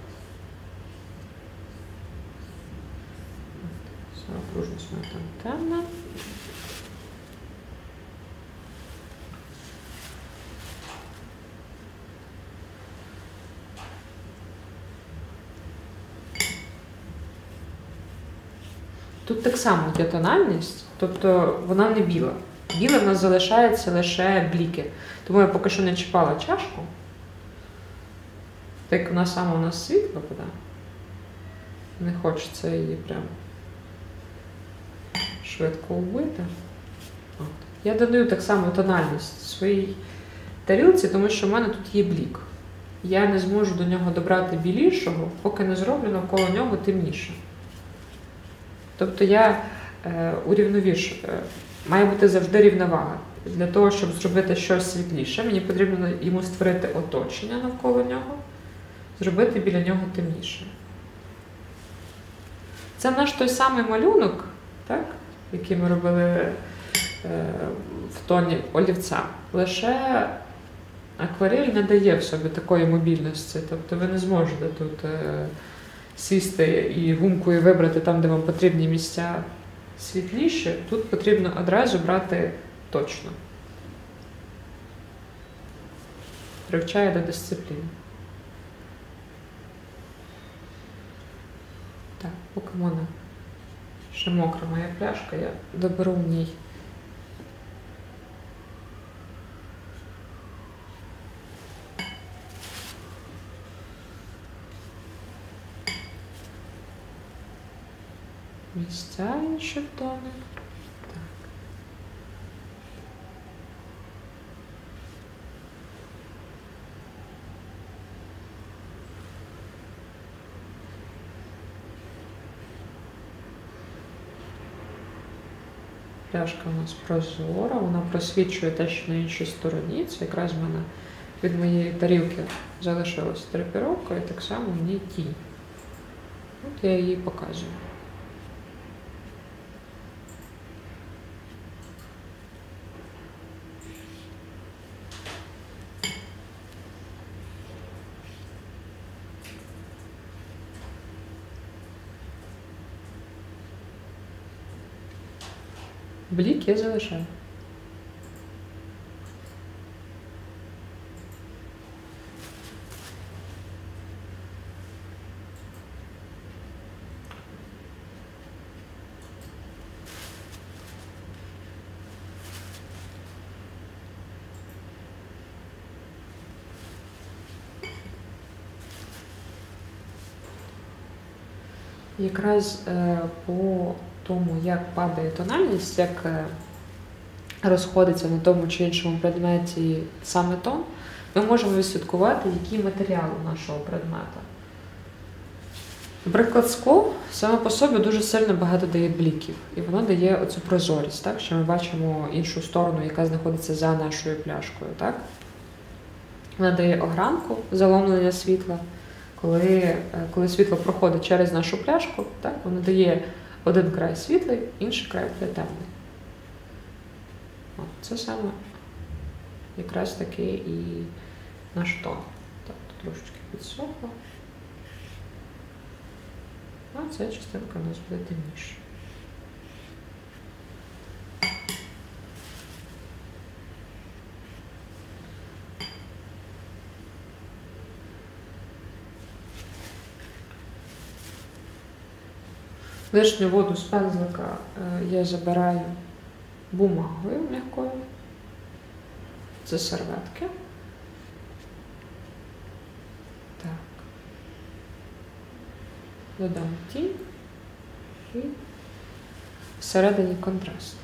Окружність моя там темна. Тут так само є тональність, тобто вона не біла. Біла в нас залишається лише бліки. Тому я поки що не чіпала чашку. Так вона сама у нас світла вода. Не хочеться її прям швидко вбити. От. Я додаю так само тональність своїй тарілці, тому що в мене тут є блік. Я не зможу до нього добрати білішого, поки не зроблю навколо нього темніше. Тобто я урівновішую. Має бути завжди рівновага. Для того, щоб зробити щось світліше, мені потрібно йому створити оточення навколо нього, зробити біля нього темніше. Це наш той самий малюнок, так, який ми робили в тоні олівця. Лише акварель не дає в собі такої мобільності. Тобто ви не зможете тут сісти і гумкою вибрати там, де вам потрібні місця світліші. Тут потрібно одразу брати точно. Привчає до дисципліни. Так, поки в мене ще мокра моя пляшка, я доберу в ній місця інші в тони. Так. Пляшка у нас прозора, вона просвічує те, що на іншій стороні. Це якраз в мене від моєї тарілки залишилась драпіровка і так само в ній тінь. От я її показую. Блік я залишаю. Якраз по тому, як падає тональність, як розходиться на тому чи іншому предметі саме тон, ми можемо відслідкувати, який матеріал у нашого предмета. Наприклад, скло саме по собі дуже сильно багато дає бліків, і воно дає оцю прозорість, так? Що ми бачимо іншу сторону, яка знаходиться за нашою пляшкою. Так? Вона дає огранку, заломлення світла. Коли світло проходить через нашу пляшку, так, воно дає один край світлий, інший край буде темний. От, це саме якраз таки і наш тон. Так, тут трошечки підсохло. А ця частинка у нас буде темніша. Лишню воду з пензлика я забираю бумагою м'якою. Це серветки. Так. Додам тінь і всередині контраст.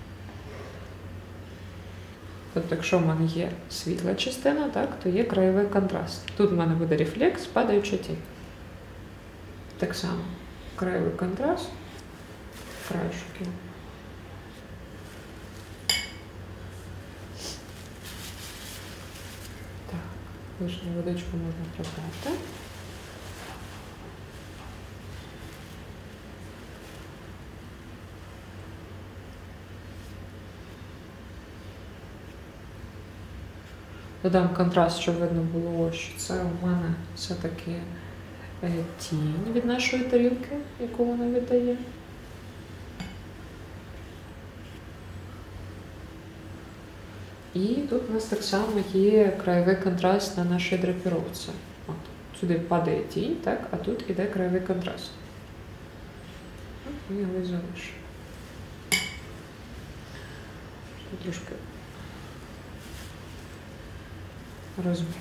Тобто, якщо в мене є світла частина, так, то є краєвий контраст. Тут в мене буде рефлекс, падаюча тінь. Так само. Краєвий контраст, краєшки. Так, лишню водичку можна прибрати. Додам контраст, щоб видно було, що це у мене все-таки тінь від нашої тарілки, яку вона віддає. І тут у нас так само є краєвий контраст на нашій драпіровці. От, сюди падає тінь, так, а тут іде краєвий контраст. От, я його і залишу. Тут трошки розмити.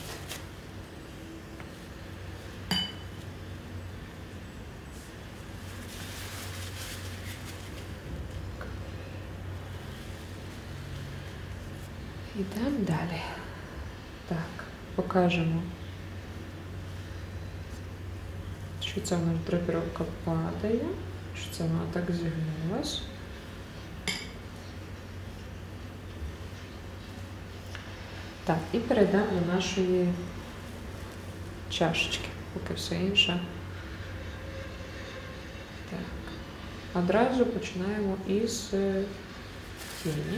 Йдемо далі. Так, покажемо, що це у нас драпіровка падає, що це вона так зігнулась. Так, і перейдемо до нашої чашечки, поки все інше. Так, одразу починаємо із тіні.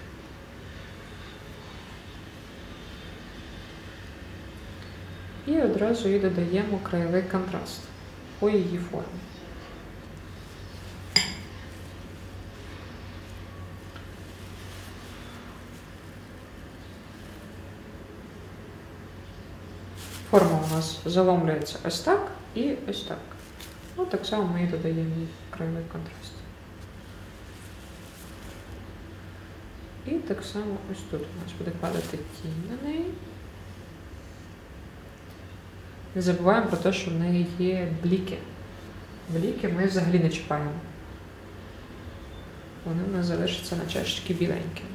І одразу їй додаємо краєвий контраст по її формі. Форма у нас заломлюється ось так і ось так. Ну, так само ми і додаємо їй краєвий контраст. І так само ось тут у нас буде падати тінь на неї. Не забуваємо про те, що в неї є бліки. Бліки ми взагалі не чіпаємо. Вони в нас залишаться на чашечки біленькими.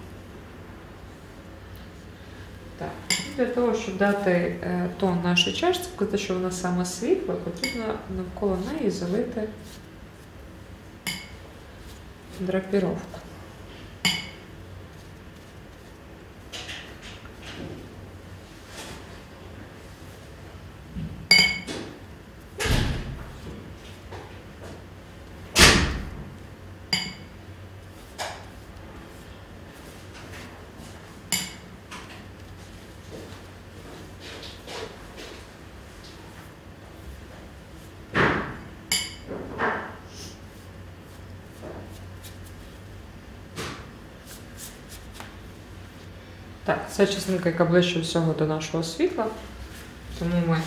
Так. Для того, щоб дати тон нашій чашці, сказати, що вона саме світла, потрібно навколо неї залити драпіровку. Так, це частинка, яка ближче всього до нашого світла, тому ми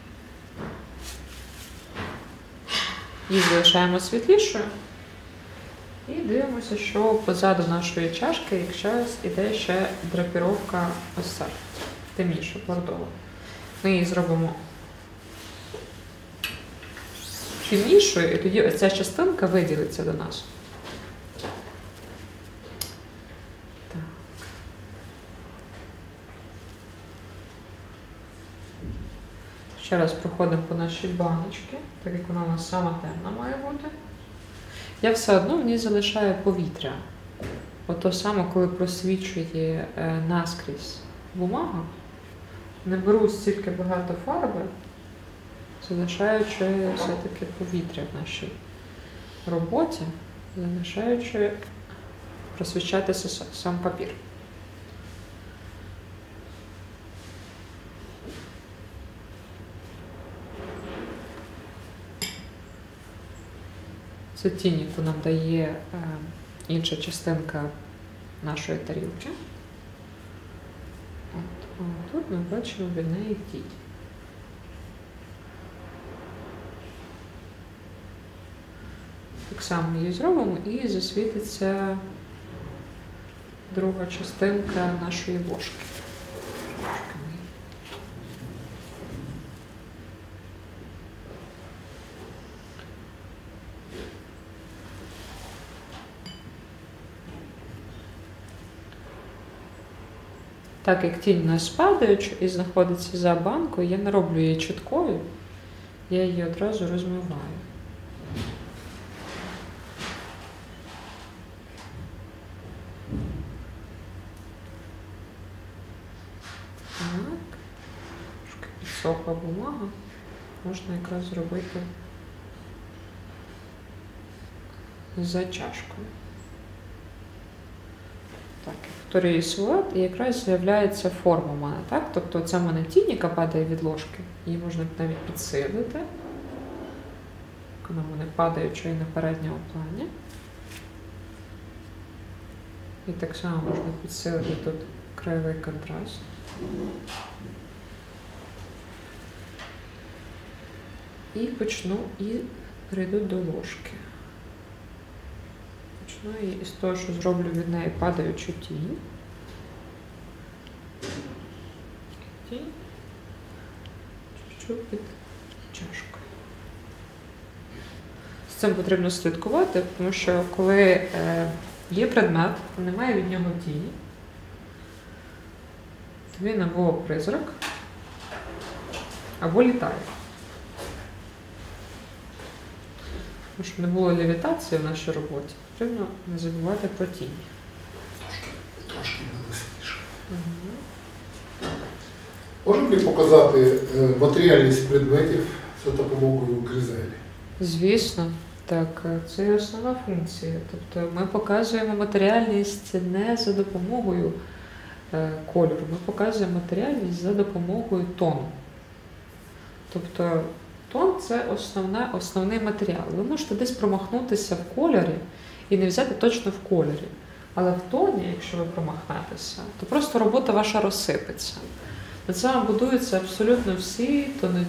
її залишаємо світлішою і дивимося, що позаду нашої чашки, якщо іде ще драпіровка ось ця, темніша, бордова. Ми її зробимо темнішою, і тоді оця частинка виділиться до нас. Так. Ще раз проходимо по нашій баночці, так як вона у нас сама темна має бути. Я все одно в ній залишаю повітря. Ото саме, коли просвічує наскрізь бумага, не беру стільки багато фарби, залишаючи все-таки повітря в нашій роботі, залишаючи просвічатися сам папір. Це тінь, яку нам дає інша частинка нашої тарілки. Тут ми бачимо від неї тінь. Так само її зробимо і засвітиться друга частинка нашої ложки. Так як тінь у нас падаюча і знаходиться за банкою, я не роблю її чіткою, я її одразу розмиваю. Так, трошки підсохла бумага, можна якраз зробити за чашкою. Так, повторюю силует, і якраз з'являється форма в мене, так? Тобто це в мене тінь, яка падає від ложки, її можна навіть підсилити. Вона в мене падаюча і на передньому плані. І так само можна підсилити тут краєвий контраст. І почну і перейду до ложки. Почну і з того, що зроблю від неї падаючу тінь. Тінь. Чуть-чуть під чашкою. З цим потрібно слідкувати, тому що коли є предмет, немає від нього тіні, то він або призрак, або літає. Тому що не було левітації в нашій роботі, потрібно не забувати про тіні. Трошки голосніше. Можемо ли показати матеріальність предметів за допомогою гризелі? Звісно, так, це є основна функція. Тобто ми показуємо матеріальність не за допомогою кольору, ми показуємо матеріальність за допомогою тону. Тобто тон – це основний матеріал. Ви можете десь промахнутися в кольорі і не взяти точно в кольорі. Але в тоні, якщо ви промахнетеся, то просто робота ваша розсипеться. На цьому будуються абсолютно всі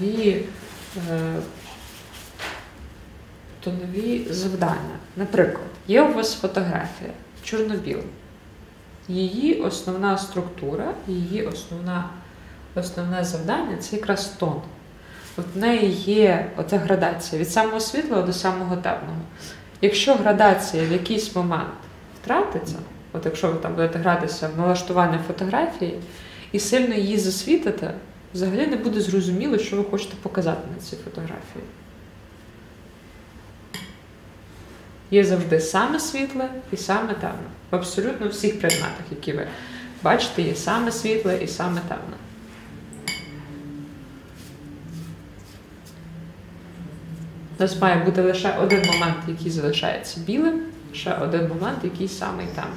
тонові завдання. Наприклад, є у вас фотографія чорно-біла. Її основна структура, її основне завдання – це якраз тон. От в неї є оця градація від самого світлого до самого темного. Якщо градація в якийсь момент втратиться, от якщо ви там будете гратися в налаштування фотографії і сильно її засвітите, взагалі не буде зрозуміло, що ви хочете показати на цій фотографії. Є завжди саме світле і саме темне. В абсолютно всіх предметах, які ви бачите, є саме світле і саме темне. У нас має бути лише один момент, який залишається білим, ще один момент, який самий темний.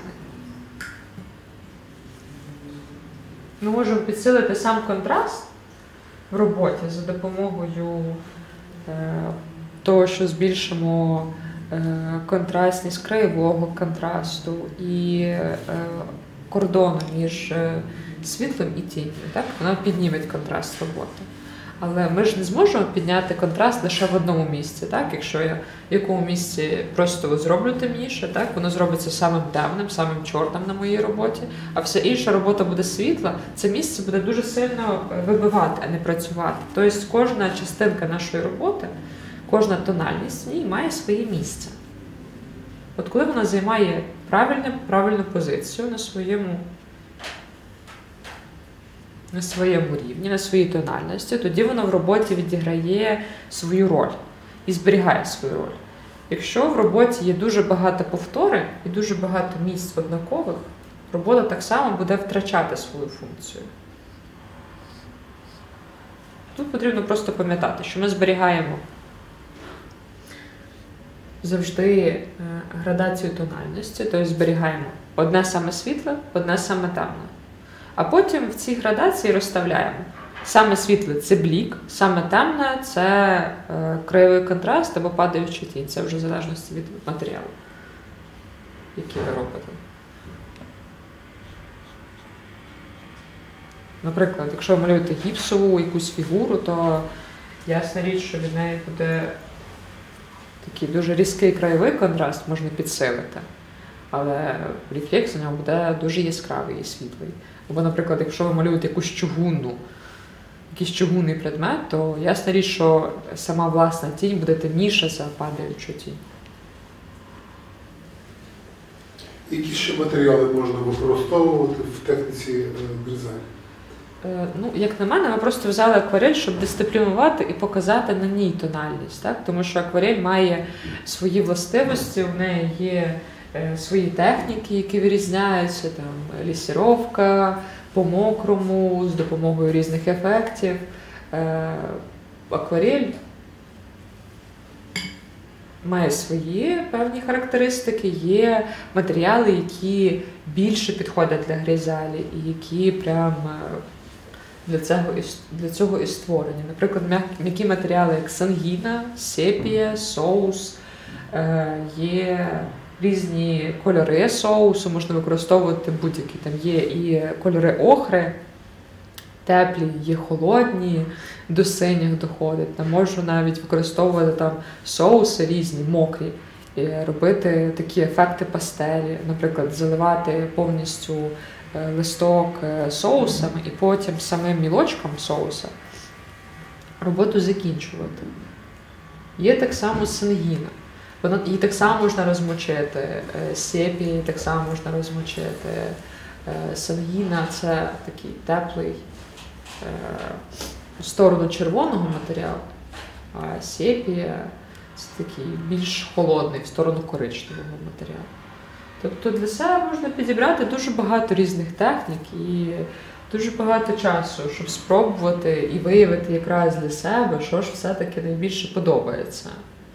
Ми можемо підсилити сам контраст в роботі за допомогою того, що збільшимо контрастність краєвого контрасту і кордону між світлом і тінню. Так? Вона підніме контраст роботи. Але ми ж не зможемо підняти контраст лише в одному місці. Так? Якщо я в якому місці просто зроблю темніше, так? Воно зробиться самим темним, самим чорним на моїй роботі, а вся інша робота буде світла, це місце буде дуже сильно вибивати, а не працювати. Тобто кожна частинка нашої роботи, кожна тональність в ній має своє місце. От коли вона займає правильну позицію на своєму рівні, на своїй тональності, тоді вона в роботі відіграє свою роль і зберігає свою роль. Якщо в роботі є дуже багато повторень і дуже багато місць однакових, робота так само буде втрачати свою функцію. Тут потрібно просто пам'ятати, що ми зберігаємо завжди градацію тональності, тобто зберігаємо одне саме світле, одне саме темне. А потім в цій градації розставляємо. Саме світле – це блік, саме темне – це краєвий контраст або падаюча тінь. Це вже в залежності від матеріалу, який ви робите. Наприклад, якщо ви малюєте гіпсову якусь фігуру, то ясна річ, що від неї буде такий дуже різкий краєвий контраст, можна підсилити. Але рефлекс у нього буде дуже яскравий і світлий. Або, наприклад, якщо ви малюєте якийсь чугунний предмет, то ясна річ, що сама власна тінь буде темніша за падаючу тінь. Які ще матеріали можна використовувати в техніці вирізання? Ну, як на мене, ми просто взяли акварель, щоб дисциплінувати і показати на ній тональність. Так? Тому що акварель має свої властивості, в неї є свої техніки, які вирізняються, там, лісіровка, по-мокрому, з допомогою різних ефектів. Акварель має свої певні характеристики, є матеріали, які більше підходять для грізалі і які прям для цього і створені. Наприклад, м'які матеріали, як сангіна, сепія, соус, є різні кольори соусу, можна використовувати будь-які. Там є і кольори охри, теплі, є холодні, до синіх доходить. Там можу навіть використовувати там соуси різні, мокрі, і робити такі ефекти пастелі. Наприклад, заливати повністю листок соусами і потім самим мілочком соуса роботу закінчувати. Є так само сангіна. Її так само можна розмочити, сепії так само можна розмочити. Сангіна – це такий теплий в сторону червоного матеріалу, а сепія – це такий більш холодний в сторону коричневого матеріалу. Тобто для себе можна підібрати дуже багато різних технік і дуже багато часу, щоб спробувати і виявити якраз для себе, що ж все-таки найбільше подобається.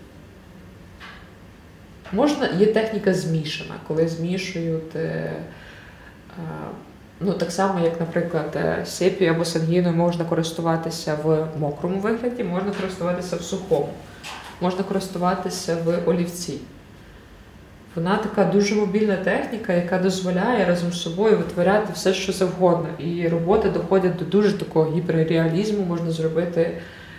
Є техніка змішана, коли змішують, так само, як, наприклад, сепію або сангіною можна користуватися в мокрому вигляді, можна користуватися в сухому, можна користуватися в олівці. Вона така дуже мобільна техніка, яка дозволяє разом з собою витворяти все, що завгодно. І роботи доходять до дуже такого гіперреалізму, можна зробити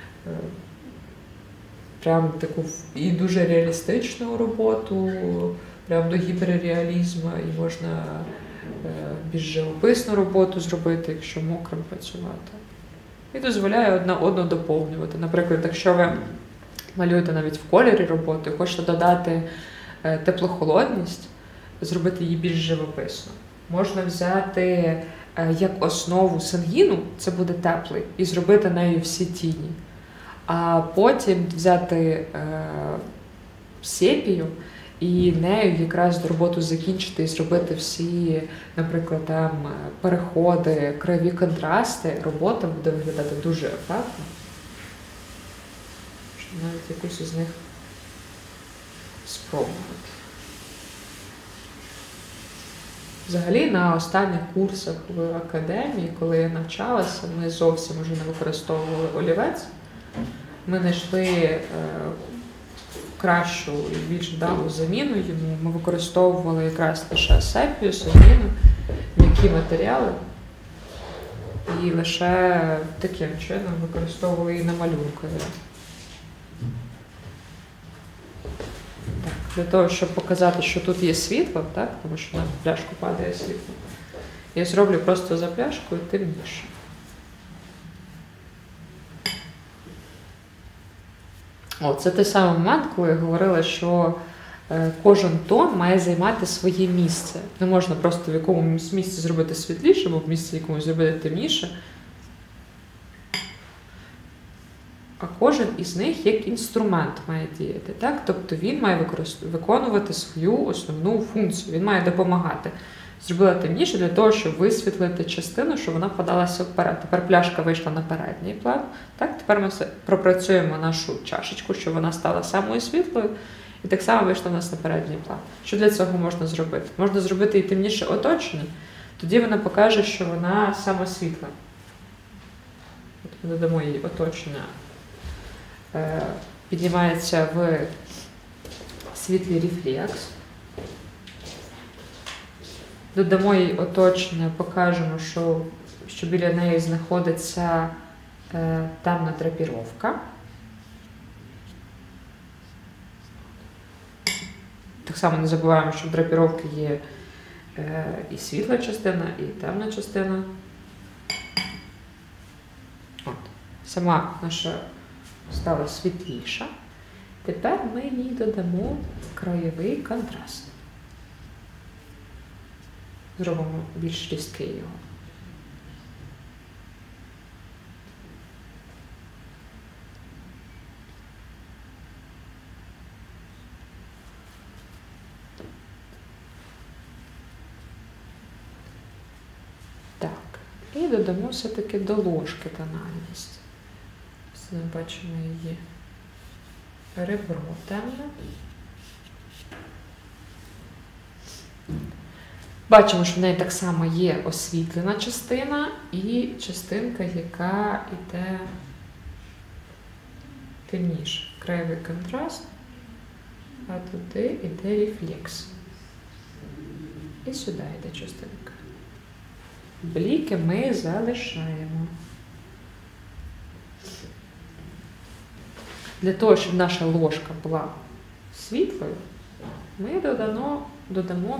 прям таку і дуже реалістичну роботу, прям до гіперреалізму, і можна більш живописну роботу зробити, якщо мокрим працювати. І дозволяє одна одну доповнювати. Наприклад, якщо ви малюєте навіть в кольорі роботи, хочете додати теплохолодність, зробити її більш живописно. Можна взяти як основу сангіну, це буде теплий, і зробити нею всі тіні. А потім взяти сепію і нею якраз роботу закінчити і зробити всі, наприклад, там переходи, краєві контрасти. Робота буде виглядати дуже ефектно. Навіть якусь із них спробувати. Взагалі, на останніх курсах в академії, коли я навчалася, ми зовсім вже не використовували олівець. Ми знайшли кращу і більш вдалу заміну йому. Ми використовували якраз лише сепію, сангіну, сухі матеріали і лише таким чином використовували її на малюнкові. Так, для того, щоб показати, що тут є світло, так, тому що на пляшку падає світло, я зроблю просто за пляшкою темніше. О, це той самий момент, коли я говорила, що кожен тон має займати своє місце. Не можна просто в якомусь місці зробити світліше, або в місці якомусь зробити темніше. А кожен із них як інструмент має діяти. Так? Тобто він має виконувати свою основну функцію, він має допомагати. Зробила темніше для того, щоб висвітлити частину, щоб вона подалася вперед. Тепер пляшка вийшла на передній план. Так? Тепер ми пропрацюємо нашу чашечку, щоб вона стала самою світлою. І так само вийшло в нас на передній план. Що для цього можна зробити? Можна зробити і темніше оточення, тоді вона покаже, що вона самосвітла. От ми додамо їй оточення. Піднімається в світлий рефлекс. Додамо їй оточення, покажемо, що біля неї знаходиться темна драпіровка. Так само не забуваємо, що в драпіровки є і світла частина, і темна частина. От. Сама наша стала світліша. Тепер ми їй додамо краєвий контраст. Зробимо більш різкий його. Так, і додамо все-таки до ложки тональність. Ось ми бачимо її ребро темне. Бачимо, що в неї так само є освітлена частина і частинка, яка йде темніше. Краєвий контраст, а туди йде рефлекс. І сюди йде частинка. Бліки ми залишаємо. Для того, щоб наша ложка була світлою, ми додамо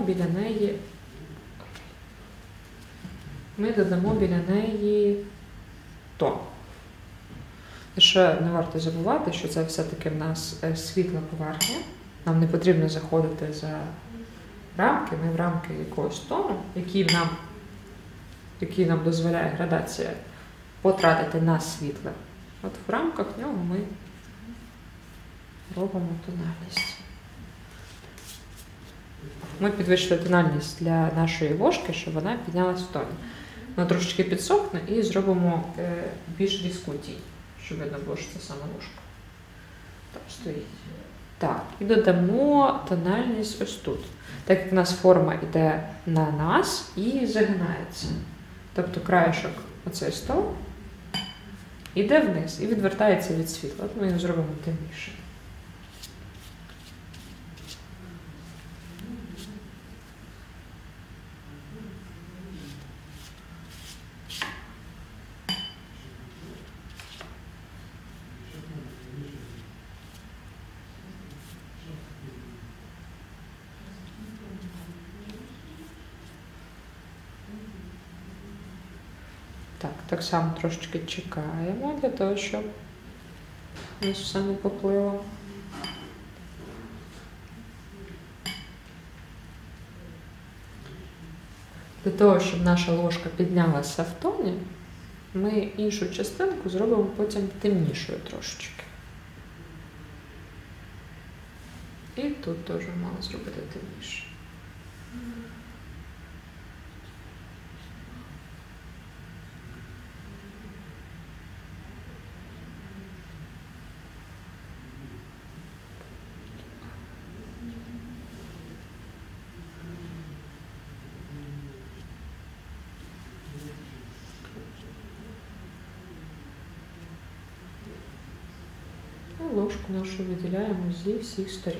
біля неї тон. І ще не варто забувати, що це все-таки в нас світла поверхня. Нам не потрібно заходити за рамки, ми в рамки якогось тону, який нам дозволяє градація потратити на світло. От в рамках нього ми робимо тональність. Ми підвищили тональність для нашої ложки, щоб вона піднялась в тоні. Вона трошечки підсохне і зробимо більш різку тінь, щоб видно було, що це саме ложка. Так, стоїть. Так, і додамо тональність ось тут. Так як у нас форма йде на нас і загинається. Тобто краєшок оцей стол йде вниз і відвертається від світла. От ми його зробимо темніше. Так само трошечки чекаємо для того, щоб у нас все не поплило. Для того, щоб наша ложка піднялася в тоні, ми іншу частинку зробимо потім темнішою трошечки. І тут теж мало зробити темніше. Ложку нашу виділяємо зі всіх сторін.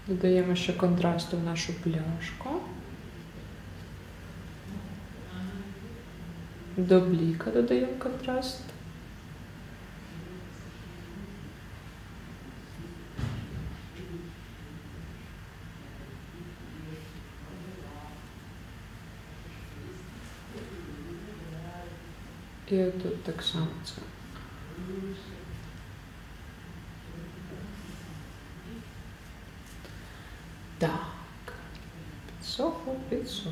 Додаємо ще контрасту в нашу пляшку. До бліка додаємо контраст. І тут так само це. Так. Підсохло.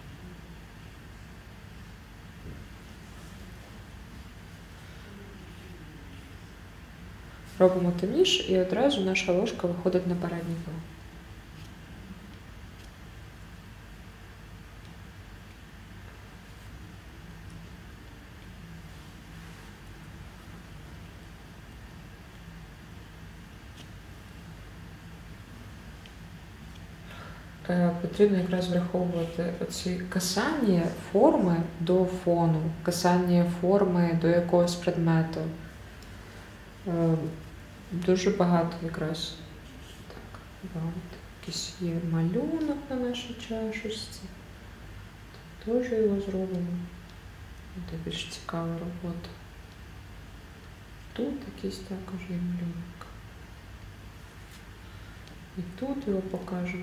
Робимо темніше і одразу наша ложка виходить на передній план. Потрібно якраз враховувати оці касання форми до фону, касання форми до якогось предмету. Дуже багато якраз. Так, багато. Якийсь є малюнок на нашій чашечці. Теж його зробимо. Це більш цікава робота. Тут якийсь також є малюнок. І тут його покажемо.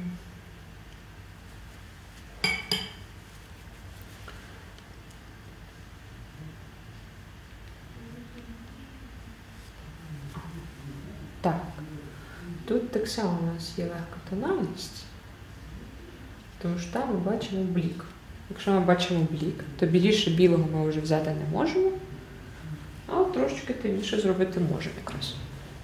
Так, тут так само у нас є легка тональність, тому що там ми бачимо блік. Якщо ми бачимо блік, то біліше білого ми вже взяти не можемо, а от трошечки темніше зробити можемо якраз.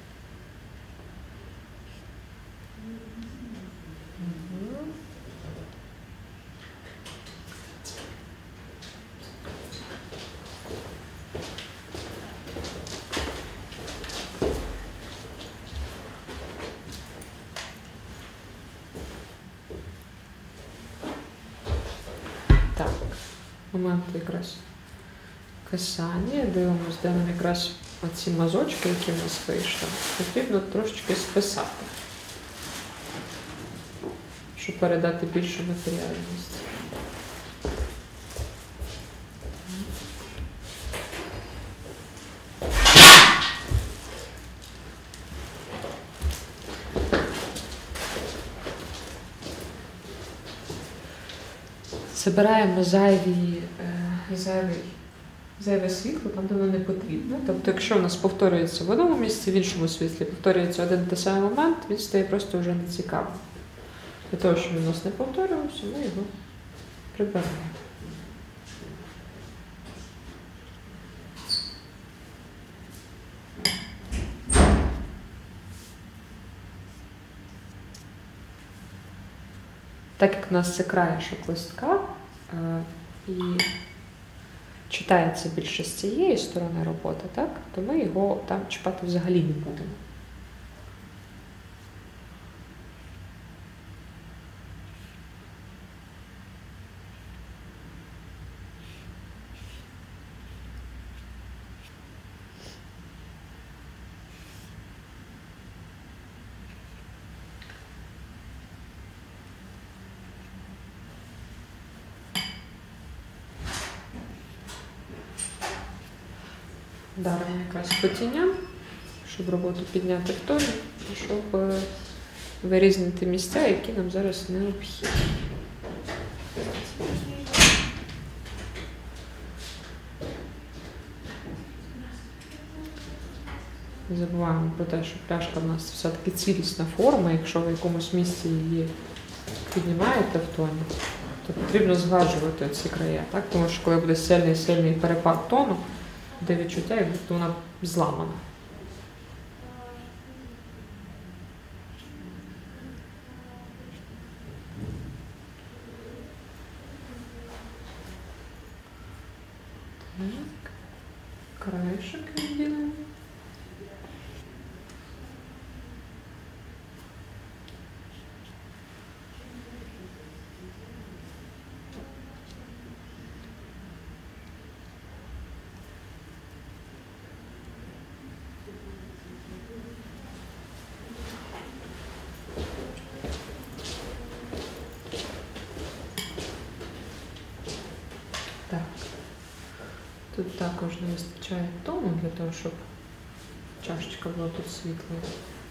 Так, момент якраз касання, дивимося, де нам якраз оці мазочки, які в нас вийшли, потрібно трошечки списати, щоб передати більшу матеріальність. Забираємо зайве світло там, де воно не потрібно. Тобто, якщо у нас повторюється в одному місці, в іншому світлі повторюється один той самий момент, він стає просто вже нецікавим. Для того, щоб він у нас не повторювався, ми його прибираємо. Так як у нас це краєшок листка і читається більше з цієї сторони роботи, так, то ми його там чіпати взагалі не будемо. Даримо якраз потіння, щоб роботу підняти в тоні, і щоб вирізнити місця, які нам зараз необхідні. Не забуваємо про те, що пляшка в нас все-таки цілісна форма, якщо ви в якомусь місці її піднімаєте в тоні, то потрібно згладжувати ці края, так? Тому що коли буде сильний перепад тону, де відчуття, як будто вона зламана. Так, краєшок відділимо. Тут також не вистачає тону для того, щоб чашечка була тут світлою.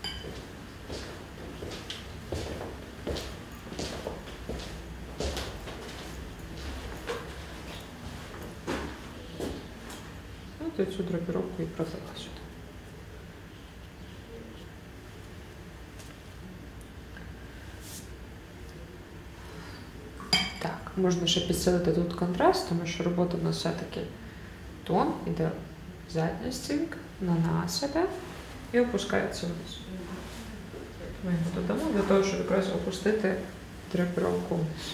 От я цю драпіровку і пролила сюди. Так, можна ще підсилити тут контраст, тому що робота в нас все-таки тон іде задня стінка, на нас іде і опускається вниз. Ми його додамо для того, щоб якраз опустити драпіровку вниз.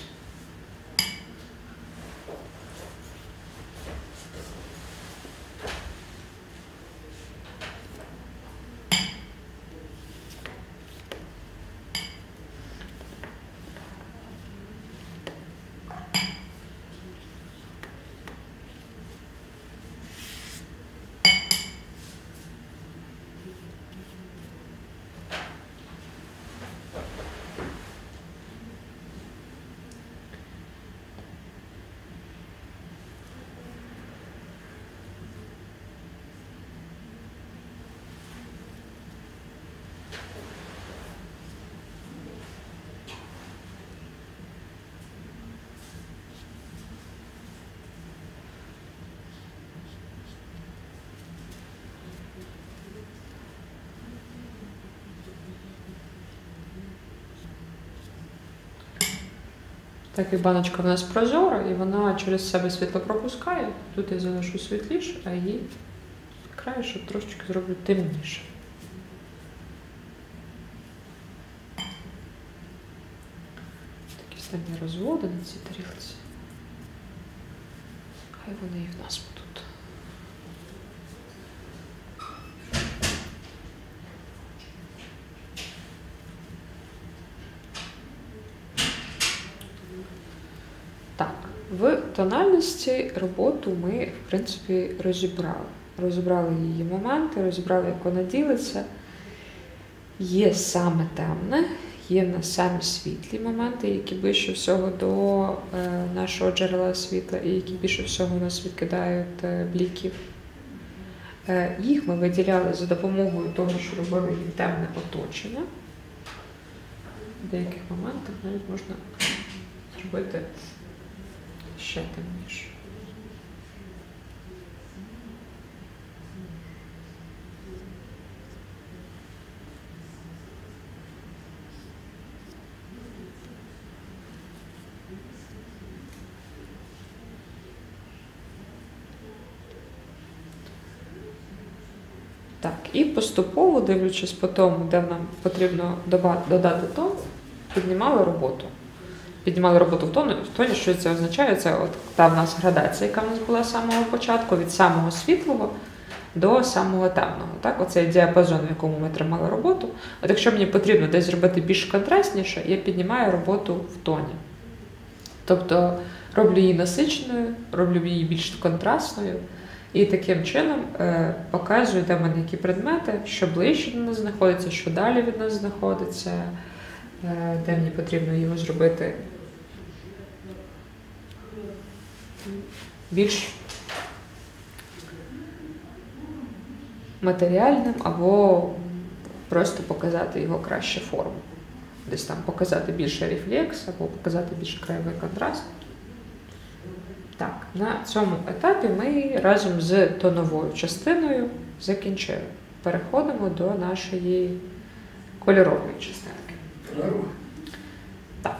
Так як баночка в нас прозора, і вона через себе світло пропускає. Тут я залишу світліше, а її краєшок трошечки зроблю темніше. Такі самі розводи на цій тарілці. Хай вони і в нас будуть. Так, в тональності роботу ми, в принципі, розібрали. Розібрали її моменти, розібрали, як вона ділиться. Є саме темне, є в нас самі світлі моменти, які більше всього до нашого джерела світла і які більше всього у нас відкидають бліків. Їх ми виділяли за допомогою того, що робили їм темне оточення. В деяких моментах навіть можна зробити ще темніше. Так, і поступово, дивлячись по тому, де нам потрібно додати тон, піднімали роботу. Піднімали роботу в тоні, що це означає? Це от та в нас градація, яка в нас була з самого початку, від самого світлого до самого темного. Так? Оцей діапазон, в якому ми тримали роботу. От якщо мені потрібно десь зробити більш контрастніше, я піднімаю роботу в тоні. Тобто роблю її насиченою, роблю її більш контрастною. І таким чином показую, де в мене які предмети, що ближче до нас знаходиться, що далі від нас знаходиться, де мені потрібно його зробити більш матеріальним або просто показати його краще форму. Десь там показати більше рефлекс або показати більше краєвий контраст. Так, на цьому етапі ми разом з тоновою частиною закінчили. Переходимо до нашої кольорової частинки. Так.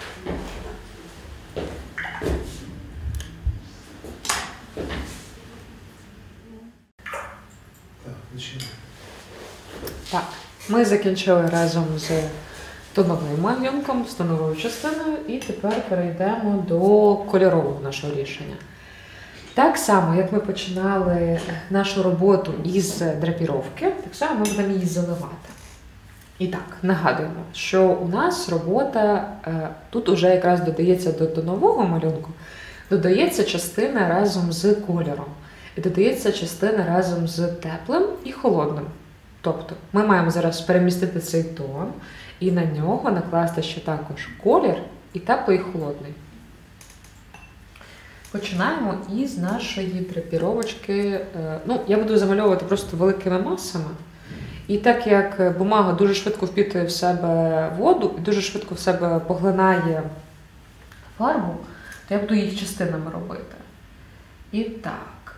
Так, ми закінчили разом з тоновим малюнком, з тоновою частиною, і тепер перейдемо до кольорового нашого рішення. Так само, як ми починали нашу роботу із драпіровки, так само ми будемо її заливати. І так, нагадуємо, що у нас робота, тут уже якраз додається до тонового малюнку, додається частина разом з кольором. І додається частина разом з теплим і холодним. Тобто ми маємо зараз перемістити цей тон і на нього накласти ще також колір і теплий і холодний. Починаємо із нашої драпіровочки. Ну, я буду замальовувати просто великими масами. І так як бумага дуже швидко впітує в себе воду і дуже швидко в себе поглинає фарбу, то я буду їх частинами робити. І так,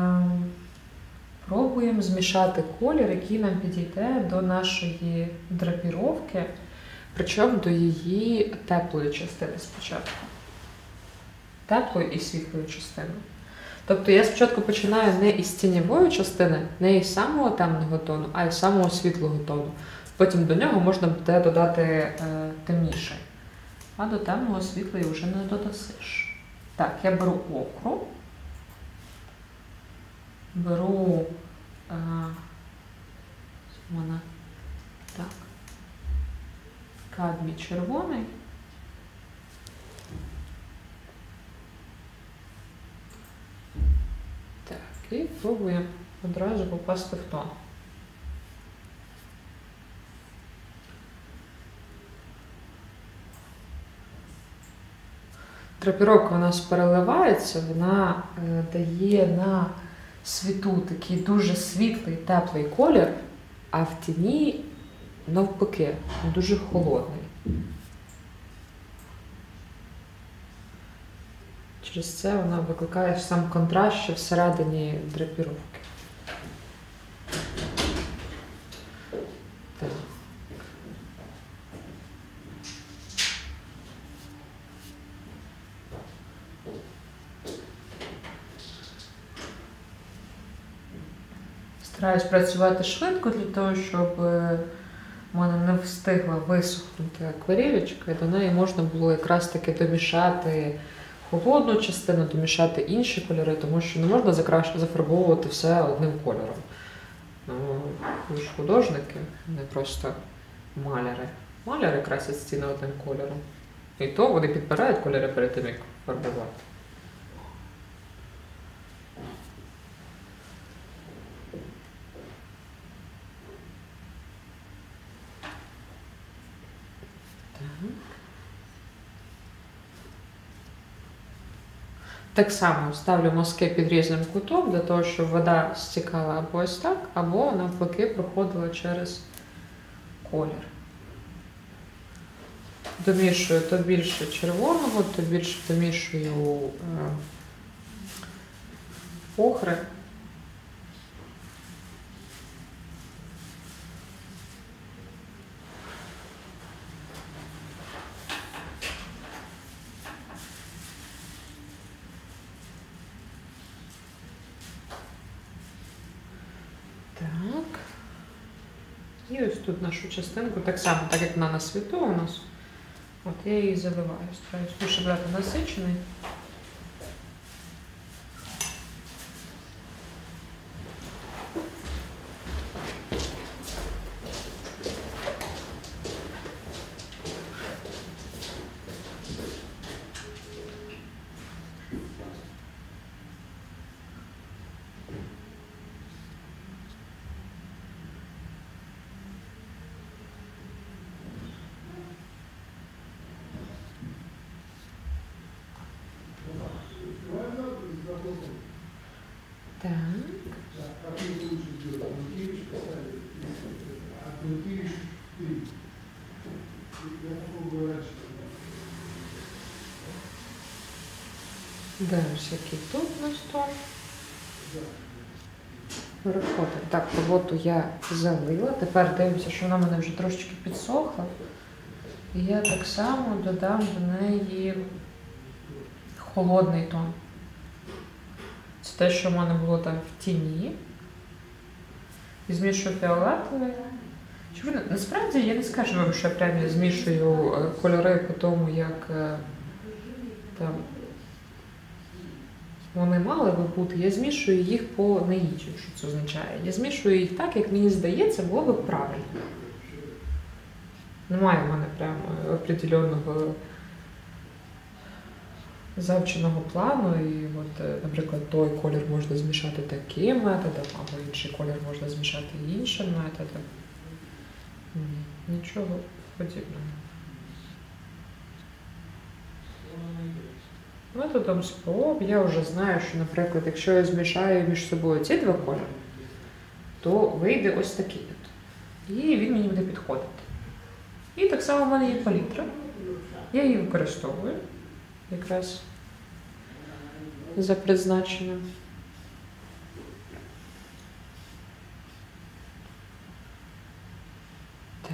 пробуємо змішати колір, який нам підійде до нашої драпіровки, причому до її теплої частини спочатку. Теплої і світлої частини. Тобто я спочатку починаю не із тіньової частини, не із самого темного тону, а із самого світлого тону. Потім до нього можна буде додати темніший. А до темного світлої вже не додасиш. Так, я беру окру. Беру так, кадмій червоний. Так, і пробуємо одразу попасти в тон. Драпіровка у нас переливається, вона дає на світу такий дуже світлий, теплий колір, а в тіні навпаки, дуже холодний. Через це вона викликає сам контраст ще всередині драпіровки. Так. Стараюсь працювати швидко для того, щоб в мене не встигла висохнути акварелечка, і до неї можна було якраз таки домішати холодну частину, домішати інші кольори, тому що не можна зафарбовувати все одним кольором. Ви ж художники, не просто маляри. Маляри красять стіни одним кольором. І то вони підбирають кольори перед тим, як фарбувати. Так само ставлю мазки під різним кутом, для того, щоб вода стікала або ось так, або навпаки проходила через колір. Домішую то більше червоного, то більше домішую охри. І ось тут нашу частинку, так само, так як вона на світу у нас, от я її заливаю. Стараюсь більше брати насичений. Так. Дивимося, який тут у нас тон. Переходимо. Так, роботу я залила. Тепер дивимося, що вона в мене вже трошечки підсохла. І я так само додам до неї холодний тон. Це те, що в мене було там в тіні. І змішую фіолетовий. Насправді я не скажу вам, що я прямо змішую кольори по тому, як там вони мали би бути. Я змішую їх по наїчі, що це означає. Я змішую їх так, як мені здається, було би правильно. Немає в мене прямо определеного завченого плану, і от, наприклад, той колір можна змішати таким методом, або інший колір можна змішати іншим методом. Ні, нічого подібного. Методом спроб я вже знаю, що, наприклад, якщо я змішаю між собою ці два кольори, то вийде ось такий от. І він мені буде підходити. І так само в мене є палітра. Я її використовую якраз за призначенням. Так.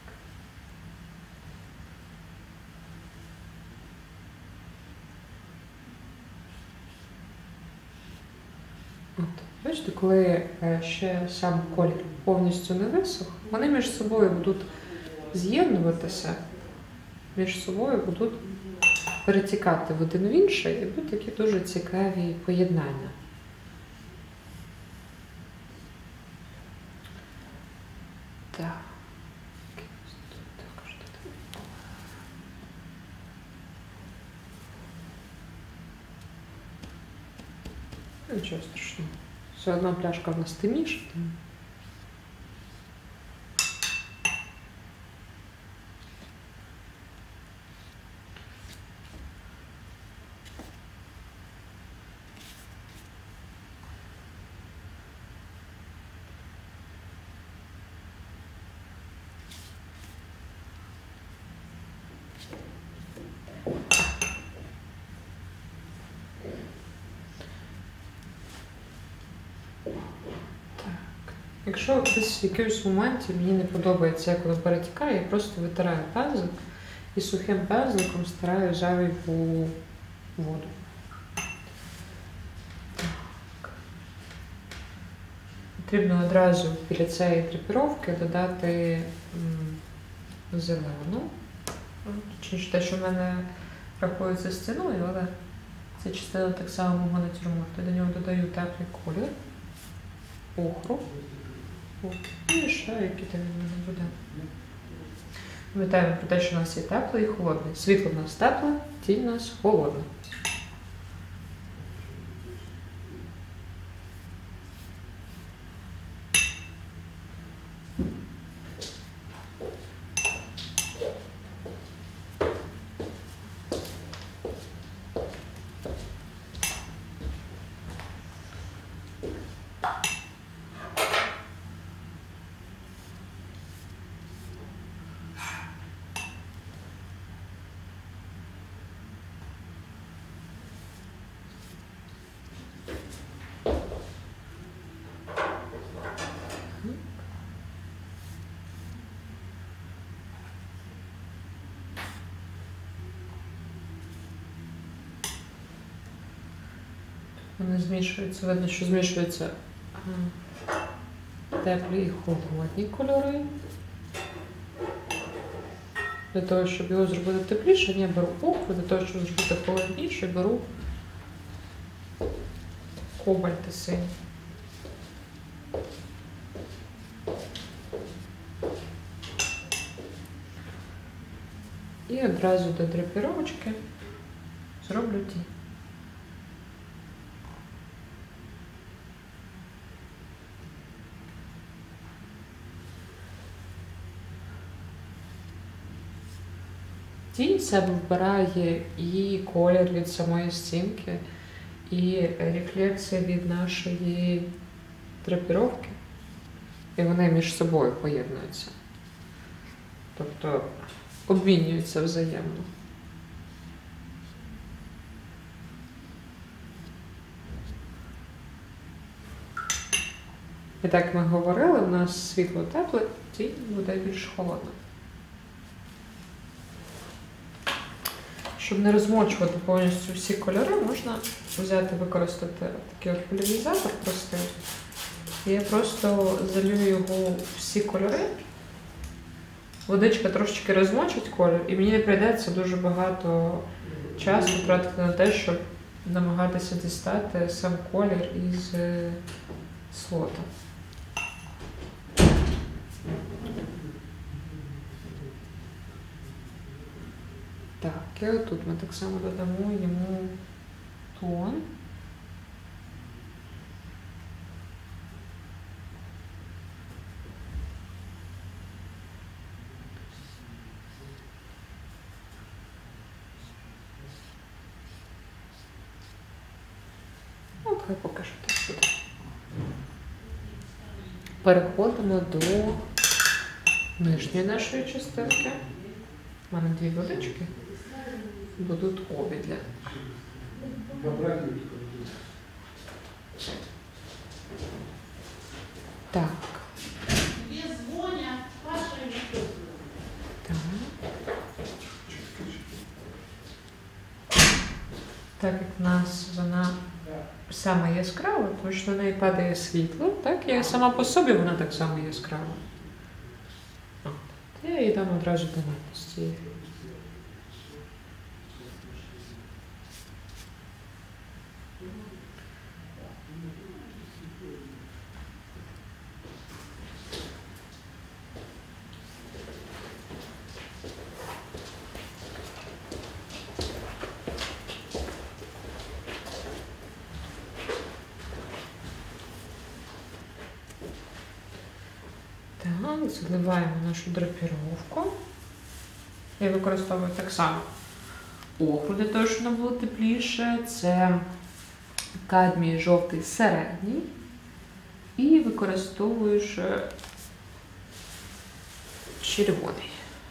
От. Бачите, коли ще сам колір повністю не висох, вони між собою будуть з'єднуватися, між собою будуть перетікати в один в інший і будуть такі дуже цікаві поєднання. Так. Нічого страшного. Все одно пляшка в нас темніша. Якщо десь в якомусь моменті мені не подобається, як воно перетікає, я просто витираю пензлик і сухим пензликом стираю зайву воду. Так. Потрібно одразу біля цієї драпіровки додати зелену. Чи те, що в мене рахується стіною, але це частина так само мого натюрморту. До нього додаю теплий колір, охру. І ще який там від мене буде. Пам'ятаємо про те, що у нас є теплий і холодний. Світло в нас тепле, тінь у нас холодна. Вони змішуються, видно, що змішуються теплі і холодні кольори. Для того, щоб його зробити тепліше, я беру охру, для того, щоб зробити холодніше, беру кобальт синій. І одразу до драпіровочки зроблю тінь. Тінь в себе вбирає і колір від самої стінки, і рефлексія від нашої драпіровки. І вони між собою поєднуються. Тобто обмінюються взаємно. І так ми говорили, у нас світло тепле, тінь буде більш холодна. Щоб не розмочувати повністю всі кольори, можна взяти, використати такий от поляризатор простий. І я просто залью його всі кольори. Водичка трошечки розмочить колір, і мені не прийдеться дуже багато часу тратити на те, щоб намагатися дістати сам колір із слота. Так, і отут ми так само додамо йому тон. хай поки що так буде. Переходимо до нижньої нашої частинки. У мене 2 водички. Будуть обі для. Так. Так. Так як в нас вона сама яскрава, тому що на неї падає світло, так? І сама по собі вона так само яскрава. От. Я їй дам одразу до надписі. Так, заливаємо нашу драпіровку. Я використовую так само охру для того, щоб воно було тепліше. Це кадмій жовтий середній. І використовую ще червоний.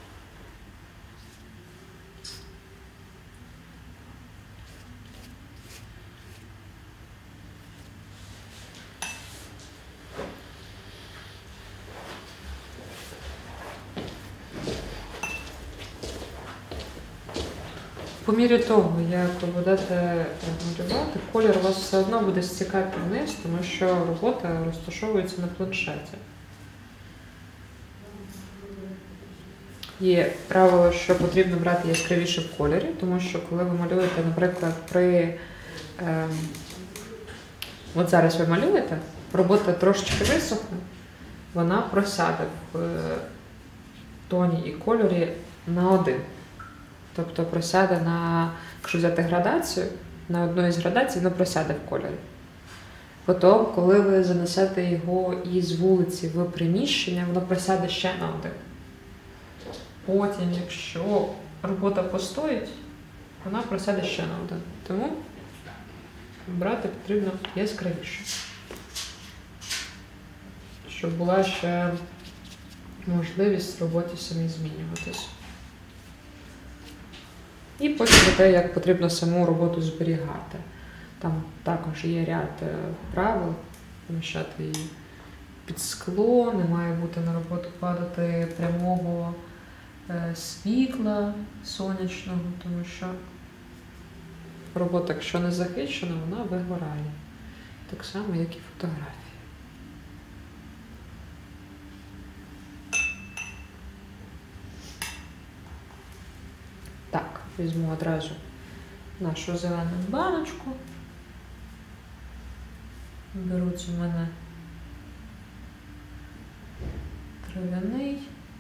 По мірі того, як ви будете малювати, колір у вас все одно буде стікати вниз, тому що робота розташовується на планшеті. Є правило, що потрібно брати яскравіше в кольорі, тому що коли ви малюєте, наприклад, от зараз ви малюєте, робота трошечки висохне, вона просяде в тоні і кольорі на 1. Тобто просяде якщо взяти градацію, на одну із градацій воно просяде в кольорі. Потім, коли ви занесете його із вулиці в приміщення, воно просяде ще на 1. Потім, якщо робота постоїть, вона просяде ще на 1. Тому брати потрібно яскравіше. Щоб була ще можливість в роботі самі змінюватись. І потім про те, як потрібно саму роботу зберігати. Там також є ряд правил, поміщати її під скло, не має бути на роботу падати прямого світла сонячного, тому що робота, якщо не захищена, вона вигорає. Так само, як і фотографії. Так, візьму одразу нашу зелену баночку. Беруть у мене трав'яний.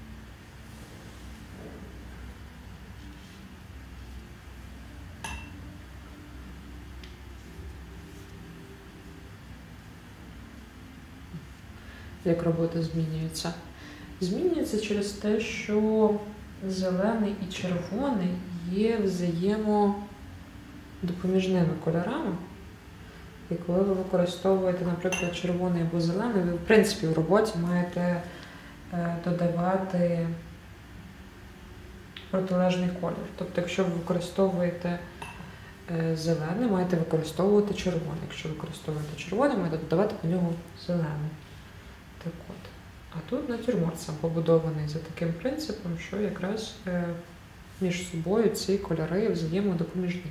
Як робота змінюється? Змінюється через те, що зелений і червоний є взаємодопоміжними кольорами. І коли ви використовуєте, наприклад, червоний або зелений, ви, в принципі, в роботі маєте додавати протилежний колір. Тобто, якщо ви використовуєте зелений, маєте використовувати червоний. Якщо використовуєте червоний, маєте додавати по нього зелений. Так от. А тут натюрморт сам побудований за таким принципом, що якраз між собою ці кольори взаємодопоміжні.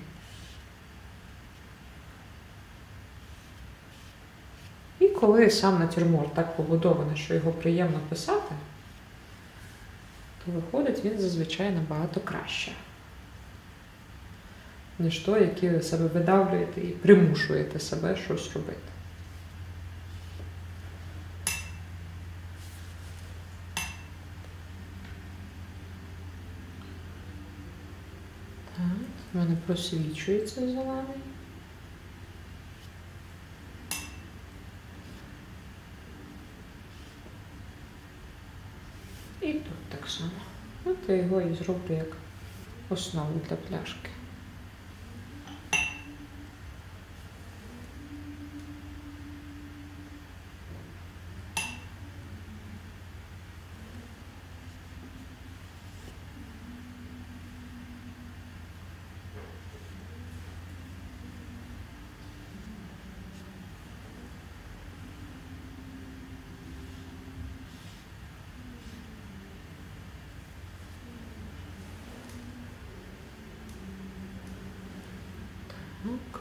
І коли сам натюрморт так побудований, що його приємно писати, то виходить він зазвичай набагато краще, ніж той, який ви себе видавлюєте і примушуєте себе щось робити. Так, в мене просвічується зелений. І тут так само. От я його і зроблю як основу для пляшки. Так.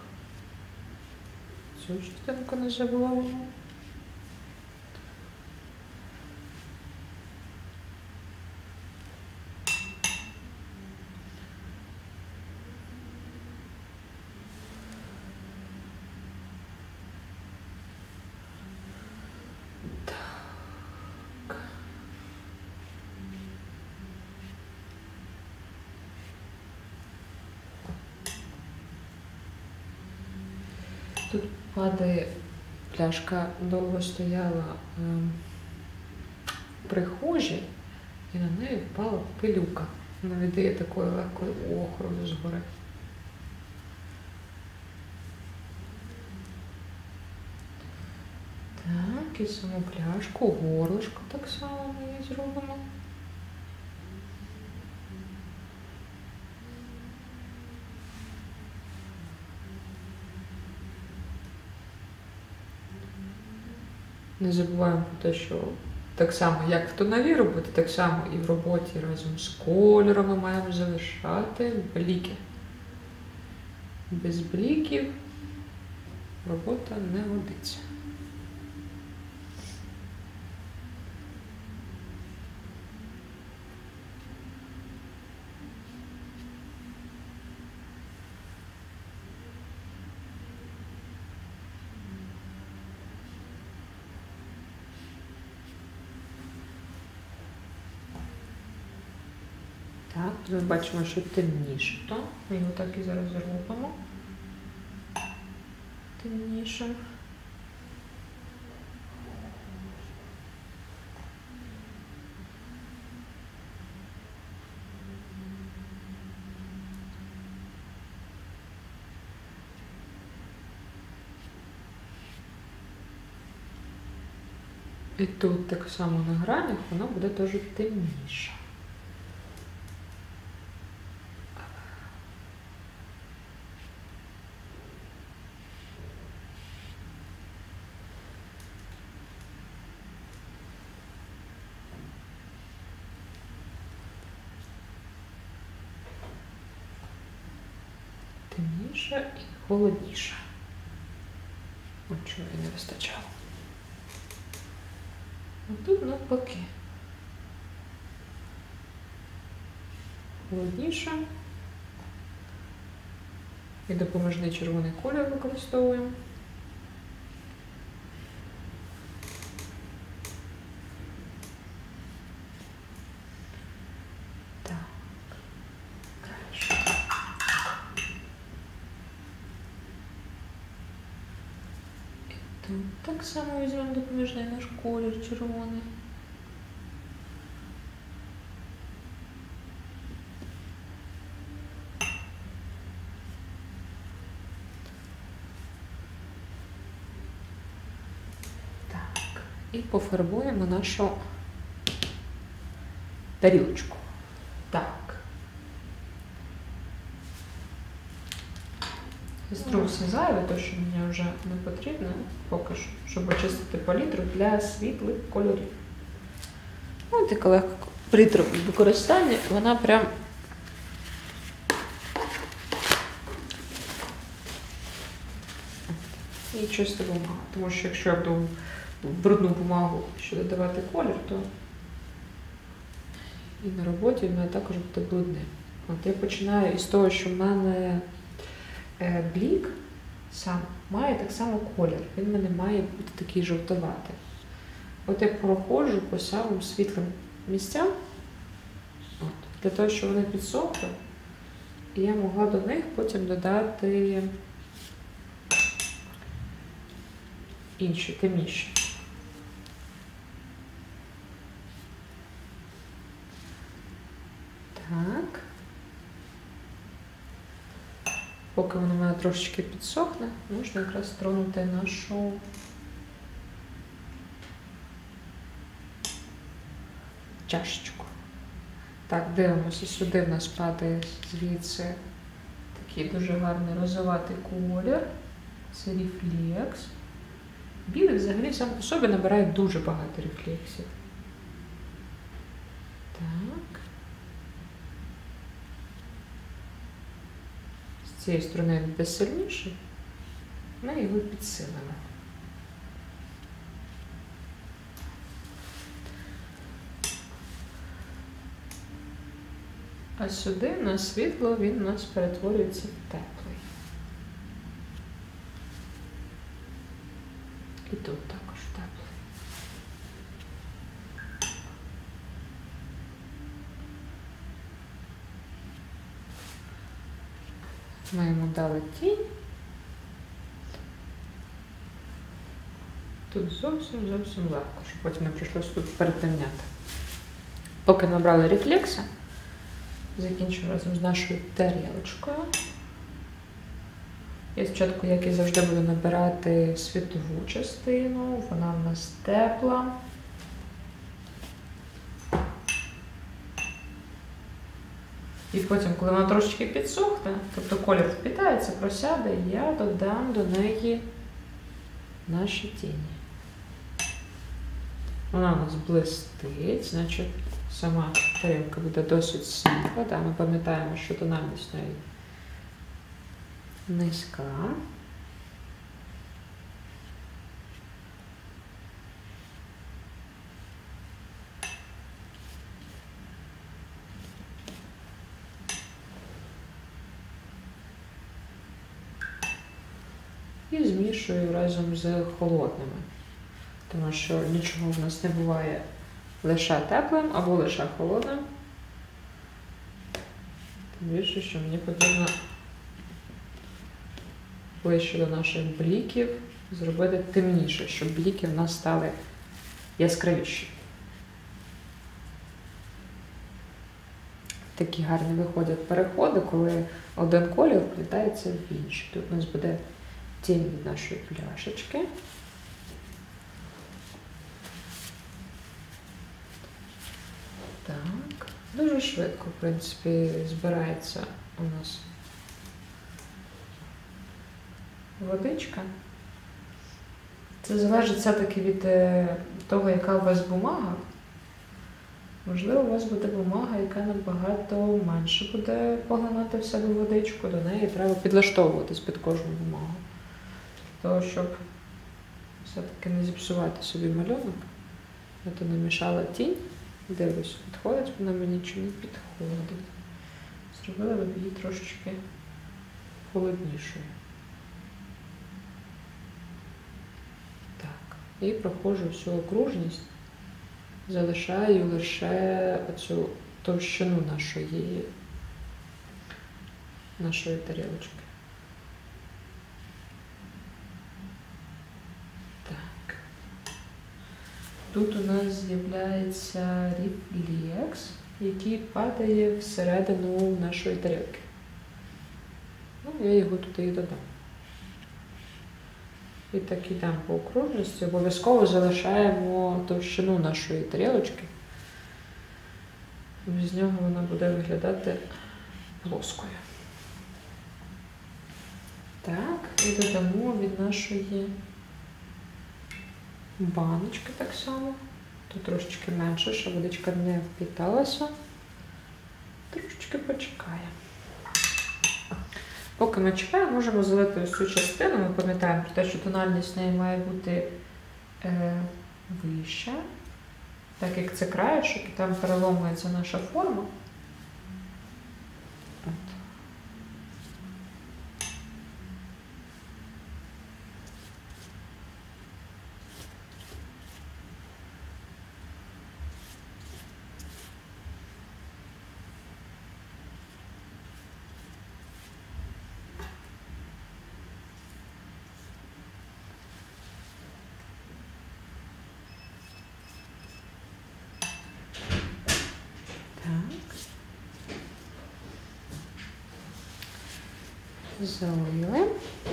Цю частинку не забуваємо. Тут падає пляшка, довго стояла в прихожій, і на неї впала пилюка. Вона віддає такою легкою охорону згори. Так, і саму пляшку, горлышко так само ми її зробимо. Не забуваємо про те, що так само, як в тоновій роботі, так само і в роботі разом з кольором ми маємо залишати бліки. Без бліків робота не годиться. Так, ми бачимо, що темніше, то ми його так і зараз зробимо. Темніше. І тут так само на гранях воно буде теж темніше. Темніше і холодніше. От чого і не вистачало. А тут навпаки. Холодніше. І допоможний червоний колір використовуємо. Так. Краще. І тут так само візьмемо допоміжний наш колір червоний. І пофарбуємо нашу тарілочку. Так. Стру все зайве, то, що мені вже не потрібно, поки що, щоб очистити палітру для світлих кольорів. Ось така легка палітра використання, вона прям і чиста бумага. Тому що якщо я буду в брудну бумагу ще додавати колір, то і на роботі в мене також буде брудним. От я починаю із того, що в мене блік сам має так само колір. Він в мене має бути такий жовтоватий. От я проходжу по самим світлим місцям, для того, щоб вони підсохли, і я могла до них потім додати інші, темніші. Так. Поки воно в мене трошечки підсохне, можна якраз тронути нашу чашечку. Так, дивимося, сюди в нас падає звідси такий дуже гарний розоватий колір. Це рефлекс. Білий взагалі сам по собі набирає дуже багато рефлексів. Так. з цієї сторони він буде сильніший, ми його підсилимо. А сюди на світло він у нас перетворюється в теплий. І тут також теплий. Ми йому дали тінь. Тут зовсім легко, щоб потім не прийшлося тут перетемняти. Поки набрали рефлекса, закінчимо разом з нашою тарілочкою. Я спочатку, як і завжди, буду набирати світову частину, вона в нас тепла. І потім, коли вона трошечки підсохне, тобто колір впітається, просяде, я додам до неї наші тіні. Вона у нас блистить, значить сама тарілка буде досить світла. Да, ми пам'ятаємо, що тональність неї низька. І змішую разом з холодними, тому що нічого в нас не буває лише теплим або лише холодним. Тим більше, що мені потрібно ближче до наших бліків зробити темніше, щоб бліки в нас стали яскравіші. Такі гарні виходять переходи, коли один колір вплітається в інший. Тут у нас буде тінь від нашої пляшечки. Так, дуже швидко, в принципі, збирається у нас водичка. Це залежить все-таки від того, яка у вас бумага. Можливо, у вас буде бумага, яка набагато менше буде поглинати в себе водичку, до неї треба підлаштовуватись під кожну бумагу. Для того, щоб все-таки не зіпсувати собі малюнок, я то намішала тінь, дивлюсь, підходить вона мені чи не підходить. Зробила б її трошечки холоднішою. Так, і проходжу всю окружність, залишаю лише оцю товщину нашої тарілочки. Так. Тут у нас з'являється рефлекс, який падає всередину нашої тарілки. Ну, я його туди і додам. І так йдемо по окружності. Обов'язково залишаємо товщину нашої тарілочки. З нього вона буде виглядати плоскою. Так, і додамо від нашої баночки так само. Тут трошечки менше, щоб водичка не впіталася. Трошечки почекаємо. Поки ми чекаємо, можемо залити ось цю частину. Ми пам'ятаємо про те, що тональність в неї має бути вища, так як це краєшок, і там переломується наша форма. От. Залили.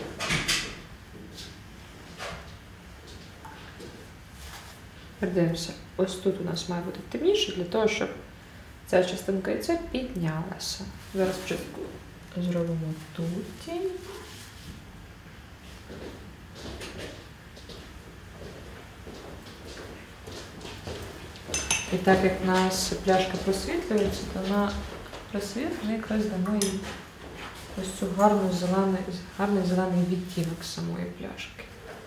Дивимося, ось тут у нас має бути темніше, для того, щоб ця частинка яйця піднялася. Зараз спочатку зробимо тут тінь. І так як в нас пляшка просвітлюється, то на просвіт ми якраз дамо їй ось цю гарний зелений відтінок самої пляшки.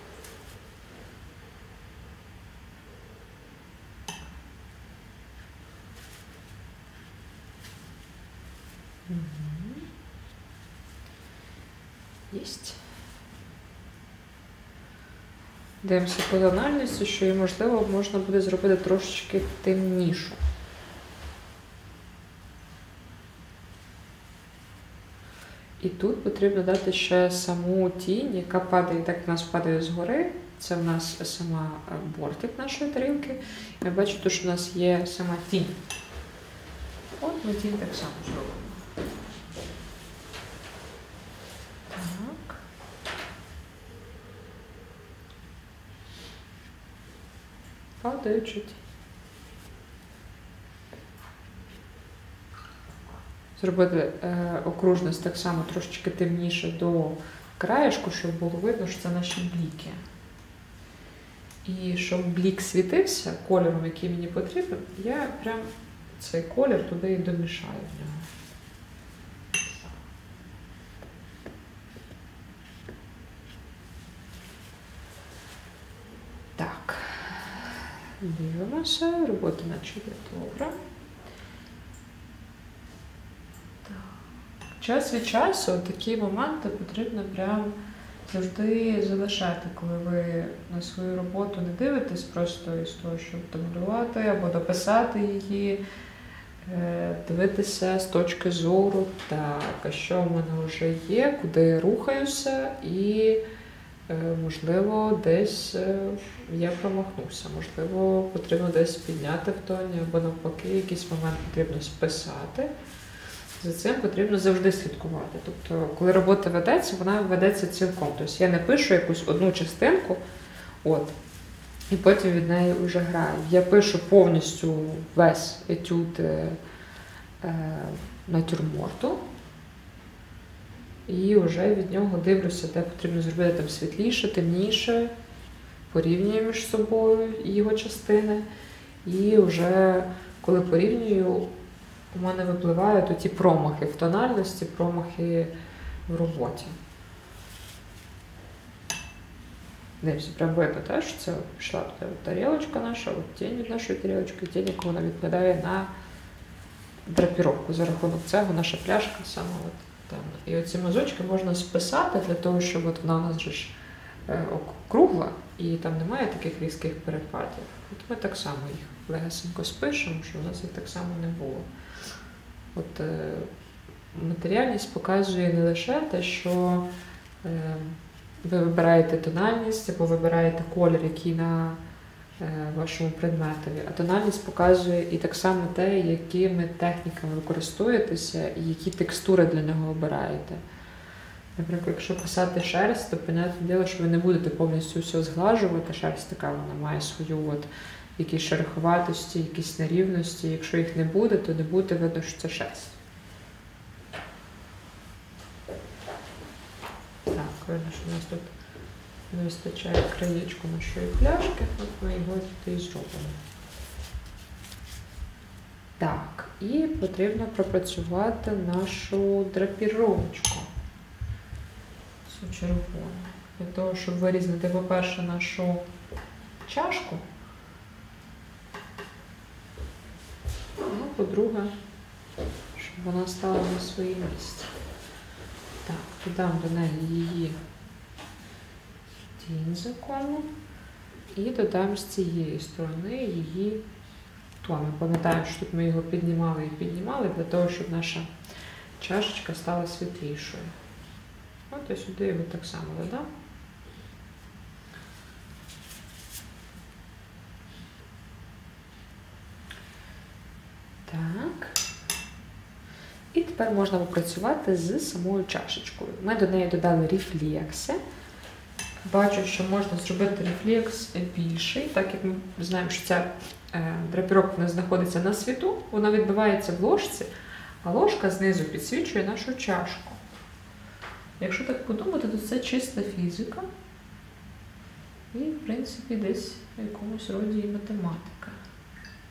Єсть. Дивимося по тональності, що і, можливо, можна буде зробити трошечки темнішу. І тут потрібно дати ще саму тінь, яка падає, так в нас падає згори. Це в нас сама бортик нашої тарілки. І ви бачите, що в нас є сама тінь. От ми тінь так само зробимо. Так. Падаючи тінь. Зробити окружність так само трошечки темніше до краєшку, щоб було видно, що це наші бліки. І щоб блік світився кольором, який мені потрібен, я прям цей колір туди і домішаю в нього. Так, дивимося, робота наче добре. Час від часу такі моменти потрібно прям завжди залишати, коли ви на свою роботу не дивитесь просто із того, щоб домалювати або дописати її, дивитися з точки зору, так, а що в мене вже є, куди я рухаюся і, можливо, десь я промахнувся, можливо, потрібно десь підняти в тоні або навпаки, якийсь момент потрібно списати. За цим потрібно завжди слідкувати. Тобто, коли робота ведеться, вона ведеться цілком. Тобто я не пишу якусь одну частинку, і потім від неї вже граю. Я пишу повністю весь етюд натюрморту, і вже від нього дивлюся, де потрібно зробити там світліше, темніше, порівнюю між собою його частини, і вже коли порівнюю, у мене випливають оті промахи в тональності, промахи в роботі. Дивіться, прям видно, так, що це пішла туди тарілочка наша, от тінь від нашої тарілочки, тінь, яку вона відкладає на драпіровку. За рахунок цього наша пляшка саме от темна. І оці мазочки можна списати для того, щоб от вона у нас же ж кругла, і там немає таких різких перепадів. От ми так само їх легесенько спишемо, щоб у нас їх так само не було. От матеріальність показує не лише те, що ви вибираєте тональність або вибираєте колір, який на вашому предметові, а тональність показує і так само те, якими техніками ви користуєтеся і які текстури для нього обираєте. Наприклад, якщо писати шерсть, то, понятне діло, що ви не будете повністю все зглажувати. Шерсть така, вона має свою от якісь шероховатості, якісь нерівності. Якщо їх не буде, то не буде видно, що це шерсть. Так, видно, що у нас тут не вистачає краєчку нашої пляшки, от ми його тут і зробимо. Так, і потрібно пропрацювати нашу драпіровочку. Цю червону. Для того, щоб вирізнити, по-перше, нашу чашку, ну, по-друге, щоб вона стала на своє місце. Так, додам до неї її тінь закону і додам з цієї сторони її тон. Ми пам'ятаємо, що тут ми його піднімали і піднімали для того, щоб наша чашечка стала світлішою. От я сюди його так само додам. Так. І тепер можна попрацювати з самою чашечкою. Ми до неї додали рефлекси. Бачу, що можна зробити рефлекс більший, так як ми знаємо, що ця драпіровка у нас знаходиться на світу, вона відбивається в ложці, а ложка знизу підсвічує нашу чашку. Якщо так подумати, то це чиста фізика і, в принципі, десь в якомусь роді і математика.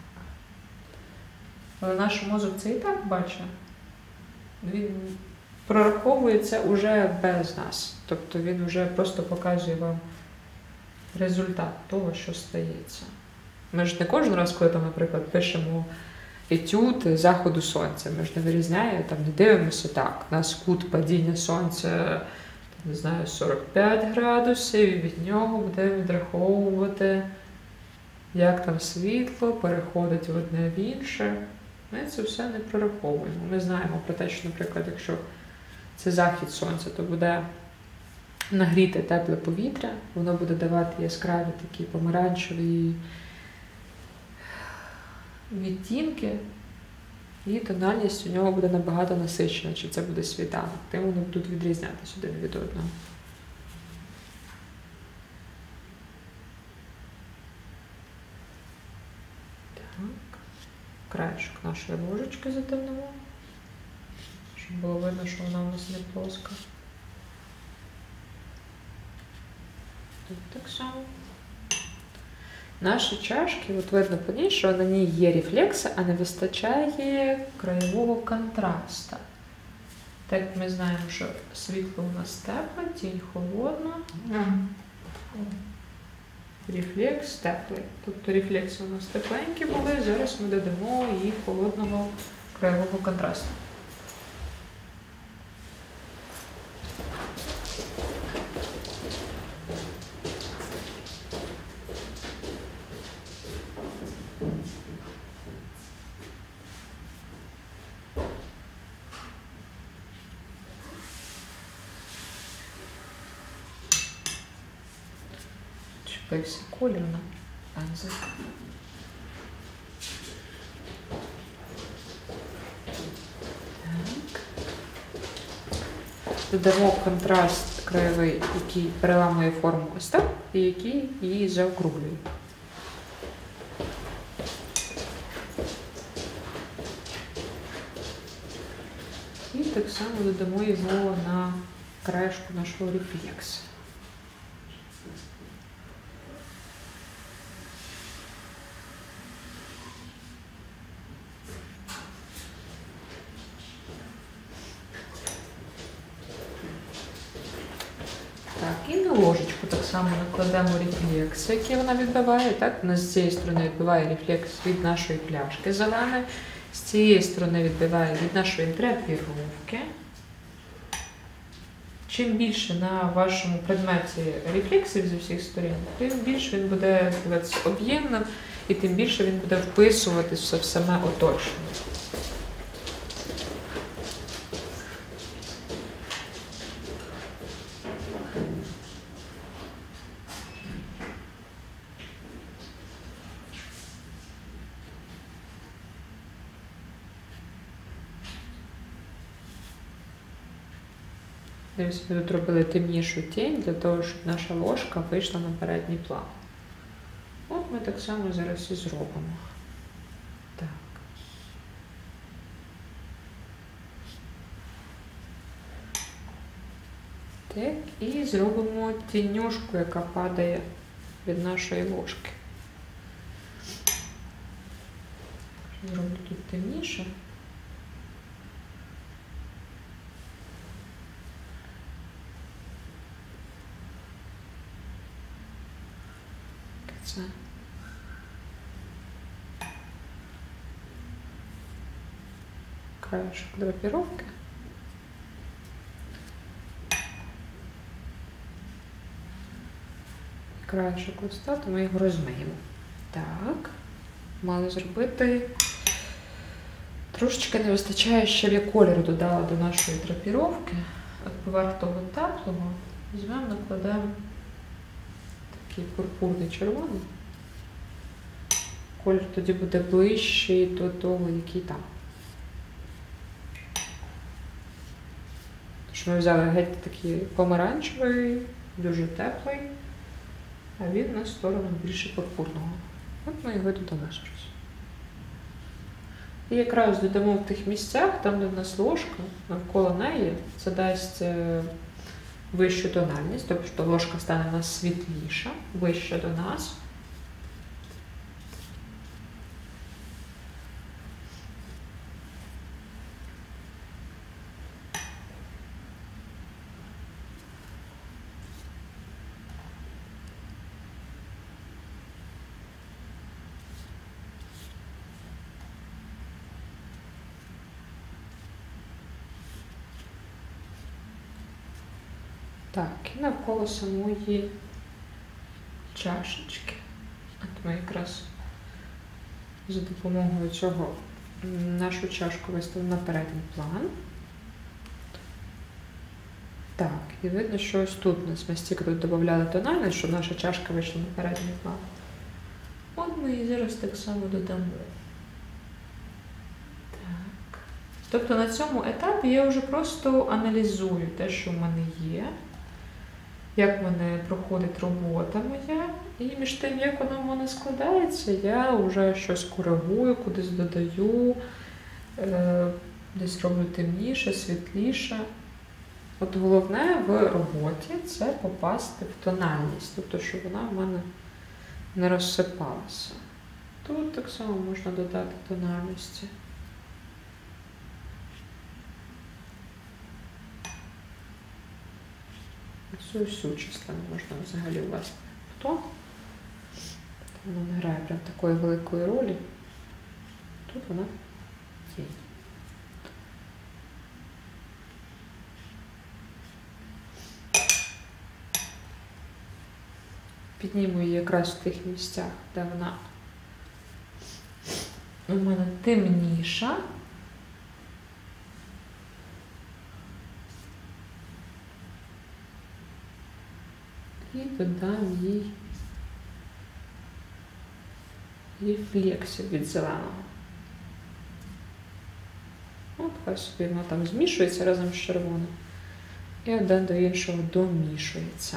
Але наш мозок це і так бачить. Він прораховується уже без нас. Тобто він вже просто показує вам результат того, що стається. Ми ж не кожен раз, коли там, наприклад, пишемо етюд заходу сонця, ми ж не вирізняємо, там не дивимося так. У нас кут падіння сонця, не знаю, 45 градусів, і від нього будемо відраховувати, як там світло переходить в одне в інше. Ми це все не прораховуємо. Ми знаємо про те, що, наприклад, якщо це захід сонця, то буде нагріте тепле повітря, воно буде давати яскраві такі помаранчеві відтінки, і тональність у нього буде набагато насичена, чи це буде світанок. Тим вони будуть відрізнятися один від одного. Так. Краєшок нашої ложечки затемнимо, щоб було видно, що вона у нас не плоска. Тут так само. Наші чашки, от видно по ній, що на ній є рефлекси, а не вистачає краєвого контрасту. Так ми знаємо, що світло у нас тепле, тінь холодна, рефлекс теплий. Тобто рефлекси у нас тепленькі були, зараз ми додамо їх холодного краєвого контрасту. Чіпився колір на пензель. Додамо контраст краєвий, який переламує форму ось так, і який її заокруглює. І так само додамо його на краєшку нашого рефлексу. Так, і на ложечку так само накладемо рефлекс, який вона відбиває. Так? У нас з цієї сторони відбиває рефлекс від нашої пляшки зеленої, з цієї сторони відбиває від нашої драпіровки. Чим більше на вашому предметі рефлексів з усіх сторін, тим більше він буде об'ємним і тим більше він буде вписуватися в саме оточення. Дивіться, ми тут робили темнішу тінь для того, щоб наша ложка вийшла на передній план. От ми так само зараз і зробимо. Так. Так, і зробимо тінюшку, яка падає від нашої ложки. Зроблю тут темніше. Це краєшок драпіровки. Краєшок листа, то ми його розмиємо. Так, мали зробити. Трошечки не вистачає, щоб я кольору додала до нашої драпіровки. От поверх того теплого візьмемо, накладемо такий пурпурний червоний. Колір тоді буде ближчий до того, який там. Тож ми взяли геть такий помаранчевий, дуже теплий, а він на сторону більше пурпурного. От ми його додамо зараз. І якраз додамо в тих місцях, там де в нас ложка, навколо неї, це дасть вищу тональність, тобто ложка стане у нас світліша, вища до нас. Так, і навколо самої чашечки. От ми якраз за допомогою цього нашу чашку виставимо на передній план. Так, і видно, що ось тут у нас ми стільки тут додавали тональність, щоб наша чашка вийшла на передній план. От ми її зараз так само додамо. Так. Тобто на цьому етапі я вже просто аналізую те, що в мене є, як в мене проходить робота моя, і між тим, як воно в мене складається, я вже щось коригую, кудись додаю, десь роблю темніше, світліше. От головне в роботі – це попасти в тональність, тобто, щоб вона в мене не розсипалася. Тут так само можна додати тональності. Цю всю частину можна взагалі ввести в тон. Вона не грає прям такої великої ролі. Тут вона тінь. Підніму її якраз в тих місцях, де вона у мене темніша. І додам їй рефлексію від зеленого. От хай собі воно там змішується разом з червоним. І один до іншого домішується.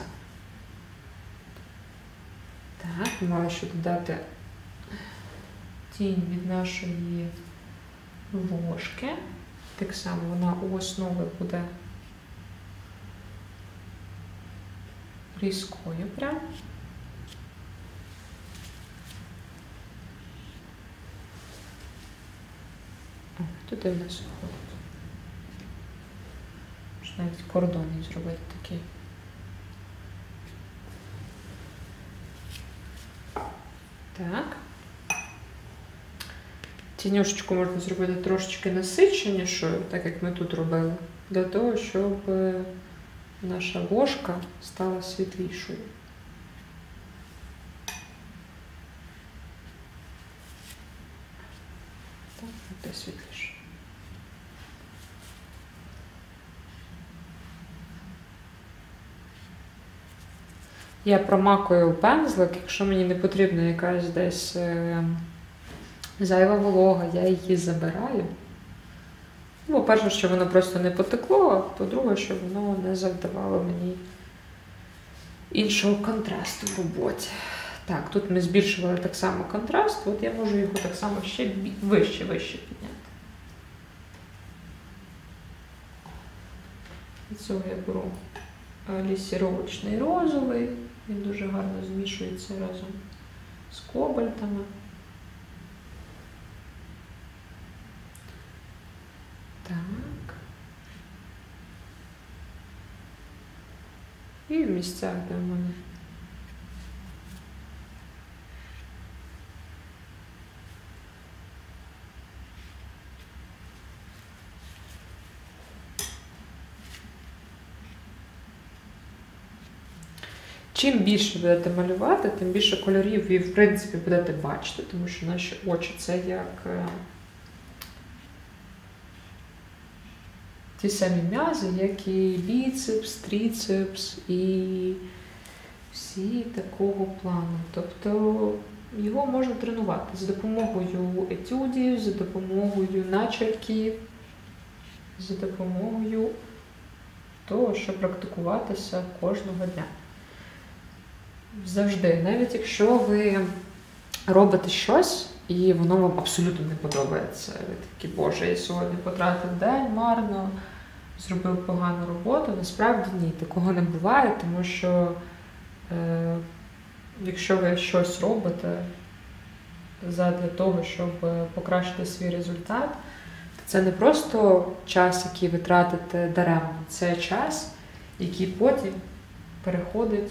Так, маю ще додати тінь від нашої ложки. Так само вона у основі буде різкою прям. О, туди в нас виходить. Можна навіть кордон зробити такий. Так. Тінюшечку можна зробити трошечки насиченішою, так як ми тут робили, для того, щоб наша ложка стала світлішою. Так, буде світліше. Я промакую пензлик, якщо мені не потрібна якась десь зайва волога, я її забираю. Ну, по-перше, щоб воно просто не потекло, а по-друге, щоб воно не завдавало мені іншого контрасту в роботі. Так, тут ми збільшували так само контраст, от я можу його так само ще вище підняти. Від цього я беру лісіровочний розовий, він дуже гарно змішується разом з кобальтами. Так. І в місцях, де в мене чим більше будете малювати, тим більше кольорів ви, в принципі, будете бачити, тому що наші очі – це як ті самі м'язи, як і біцепс, тріцепс і всі такого плану. Тобто його можна тренувати за допомогою етюдів, за допомогою начерків, за допомогою того, щоб практикуватися кожного дня. Завжди, навіть якщо ви робите щось, і воно вам абсолютно не подобається. Ви такі, боже, я сьогодні потратив день марно, зробив погану роботу. Насправді ні, такого не буває, тому що якщо ви щось робите задля того, щоб покращити свій результат, то це не просто час, який ви тратите даремно, це час, який потім переходить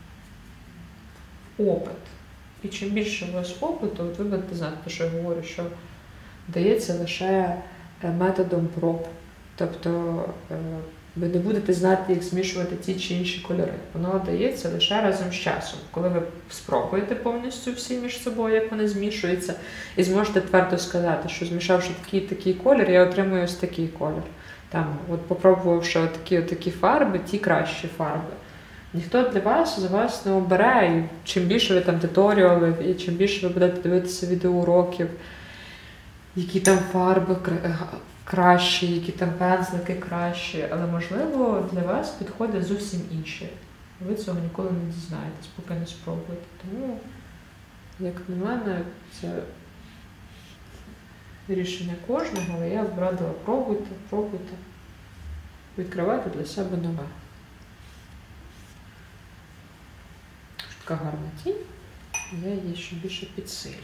в опит. І чим більше у вас опиту, ви будете знати, що я говорю, що дається лише методом проб. Тобто Ви не будете знати, як змішувати ті чи інші кольори. Воно дається лише разом з часом. Коли ви спробуєте повністю всі між собою, як вони змішуються, і зможете твердо сказати, що змішавши такий колір, я отримую ось такий колір. Там, от попробувавши отакі фарби, ті кращі фарби. Ніхто за вас не обере, і чим більше ви там туторіалів, і чим більше ви будете дивитися відеоуроків, які там фарби кращі, які там пензлики кращі, але, можливо, для вас підходить зовсім інші. Ви цього ніколи не дізнаєтесь, поки не спробуєте. Тому, як на мене, це рішення кожного, але я б радила пробуйте, відкривайте для себе нове. Така гарна тінь, я її ще більше підсилю.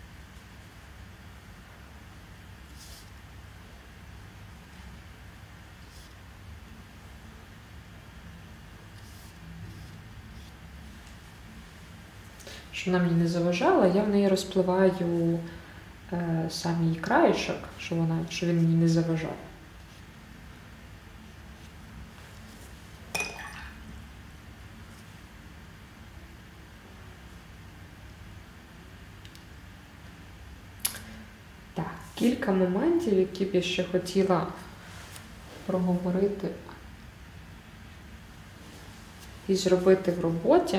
Щоб вона мені не заважала, я в неї розпливаю сам її краєчок, щоб він мені не заважав. Так, кілька моментів, які б я ще хотіла проговорити і зробити в роботі.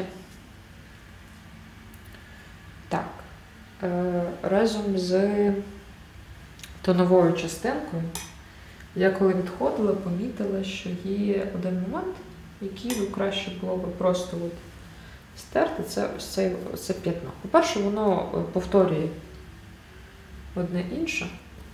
Так, разом з тоновою частинкою, я коли відходила, помітила, що є один момент, який краще було б просто стерти, це ось це п'ятно. По-перше, воно повторює одне інше,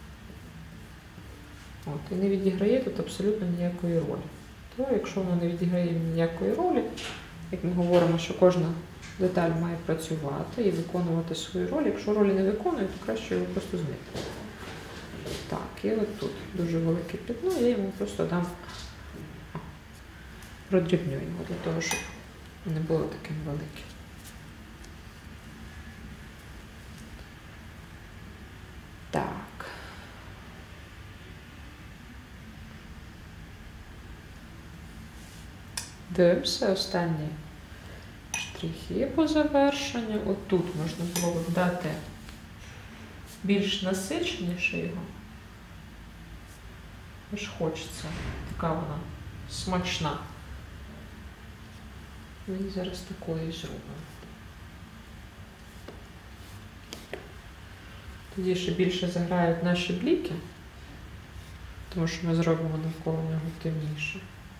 і не відіграє тут абсолютно ніякої ролі. То, якщо воно не відіграє ніякої ролі, як ми говоримо, що кожна деталь має працювати і виконувати свою роль. Якщо ролі не виконує, то краще його просто змити. Так, і от тут дуже велике пятно, я йому просто дам, продрібню його для того, щоб не було таким великим. Так. Дивимося останні штрихи по завершенню. От тут можна було б дати більш насиченіше його. Аж хочеться. Така вона смачна. Ми її зараз такою зробимо. Тоді ще більше заграють наші бліки, тому що ми зробимо навколо нього темніше.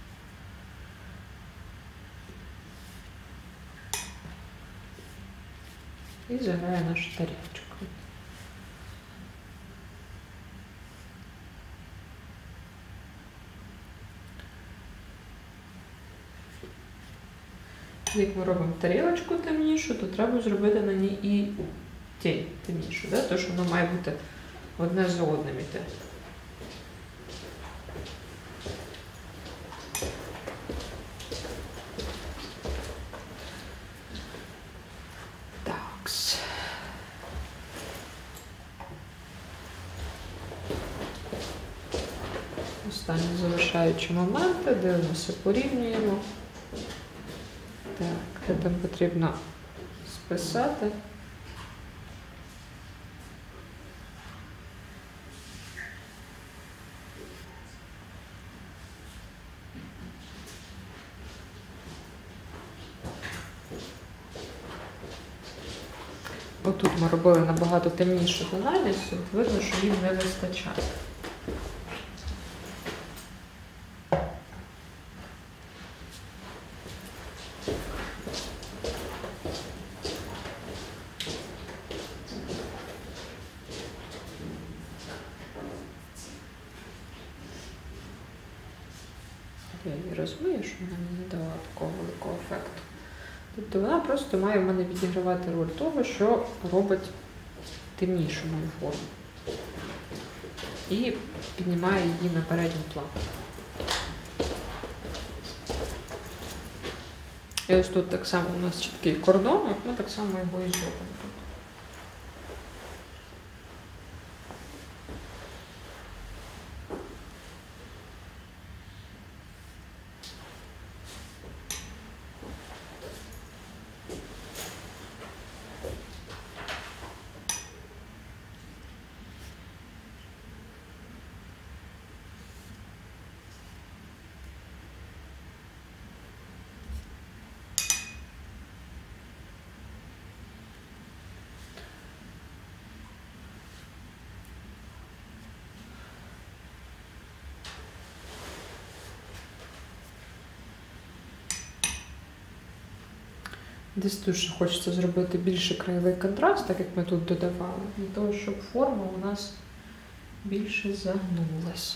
І заграє наша тарілочка. Як ми робимо тарілочку темнішу, то треба зробити на ній і тінь темнішу, да? Тому що воно має бути одне за одним іти. Такс. Останні завершаючі моменти, дивимося, порівнюємо. Так, де там потрібно списати. Отут ми робили набагато темнішу тональність, от видно, що їм не вистачає. Я її розумію, що вона мені не дала такого великого ефекту. Тобто вона просто має в мене відігравати роль того, що робить темнішу мою форму. І піднімає її на передній план. І ось тут так само у нас чіткий кордон, ми так само його і зробимо. Десь тут ще хочеться зробити більше краєвий контраст, так як ми тут додавали, для того, щоб форма у нас більше загнулась.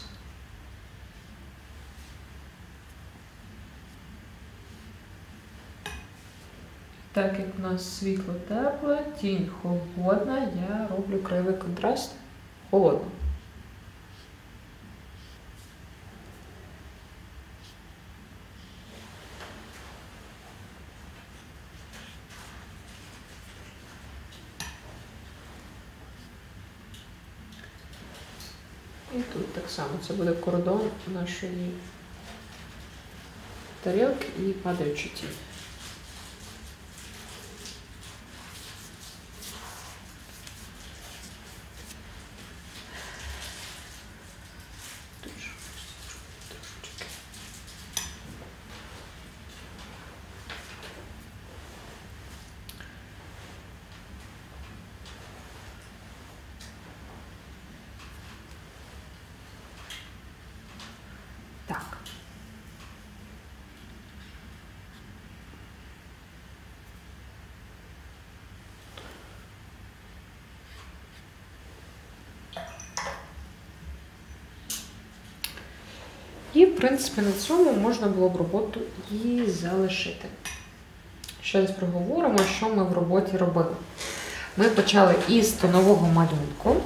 Так як у нас світло тепле, тінь холодна, я роблю краєвий контраст холодно. І тут так само це буде кордон нашої тарілки і падаючі тіні. Так. І, в принципі, на цьому можна було б роботу і залишити. Ще раз проговоримо, що ми в роботі робили. Ми почали із тонового малюнку.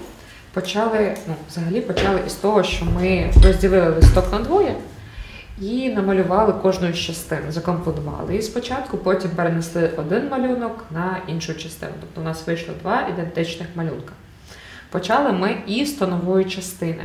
Взагалі почали із того, що ми розділили листок на двоє і намалювали кожну із частин, закомпонували її спочатку, потім перенесли один малюнок на іншу частину. Тобто у нас вийшло два ідентичних малюнка. Почали ми із тонової частини.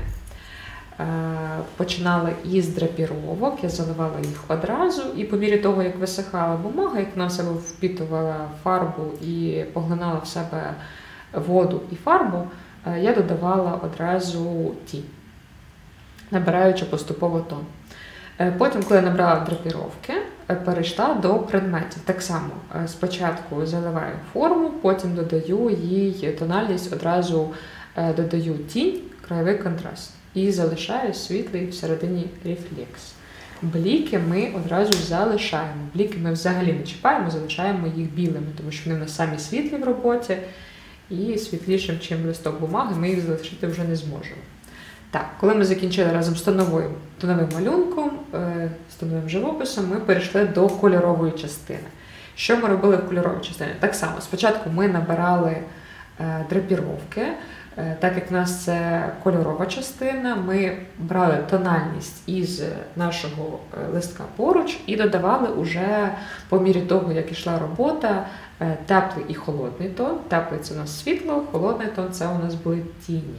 Починали із драпіровок, я заливала їх одразу, і по мірі того, як висихала бумага, як вона в себе впітувала фарбу і поглинала в себе воду і фарбу, я додавала одразу тінь, набираючи поступово тон. Потім, коли я набрала драпіровки, перейшла до предметів. Так само спочатку заливаю форму, потім додаю їй тональність, одразу додаю тінь, краєвий контраст. І залишаю світлий всередині рефлекс. Бліки ми одразу залишаємо. Бліки ми взагалі не чіпаємо, залишаємо їх білими, тому що вони в нас самі світлі в роботі, і світлішим, чим листок бумаги, ми їх залишити вже не зможемо. Так, коли ми закінчили разом з тоновим малюнком, з тоновим живописом, ми перейшли до кольорової частини. Що ми робили в кольоровій частині? Так само, спочатку ми набирали драпіровки. Так як в нас це кольорова частина, ми брали тональність із нашого листка поруч і додавали уже по мірі того, як йшла робота, теплий і холодний тон. Теплий – це у нас світло, холодний тон – це у нас були тіні.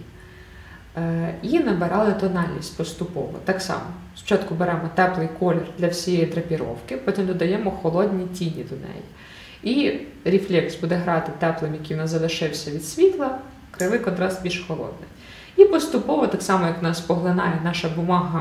І набирали тональність поступово. Так само, спочатку беремо теплий колір для всієї драпіровки, потім додаємо холодні тіні до неї. І рефлекс буде грати теплим, який у нас залишився від світла, краєвий контраст більш холодний. І поступово, так само, як в нас поглинає наша бумага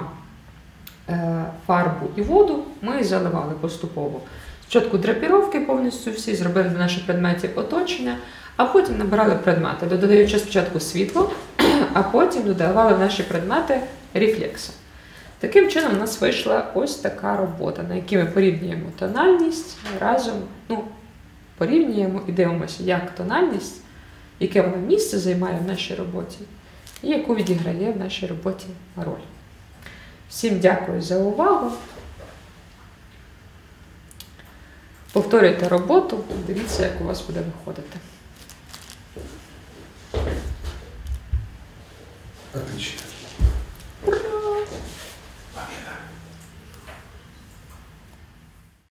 фарбу і воду, ми заливали поступово. Спочатку драпіровки повністю всі, зробили для наших предметів оточення, а потім набирали предмети, додаючи спочатку світло, а потім додавали в наші предмети рефлекси. Таким чином у нас вийшла ось така робота, на якій ми порівнюємо тональність разом, порівнюємо і дивимося, як тональність, яке вона місце займає в нашій роботі і яку відіграє в нашій роботі роль. Всім дякую за увагу. Повторюйте роботу, дивіться, як у вас буде виходити. Отлично.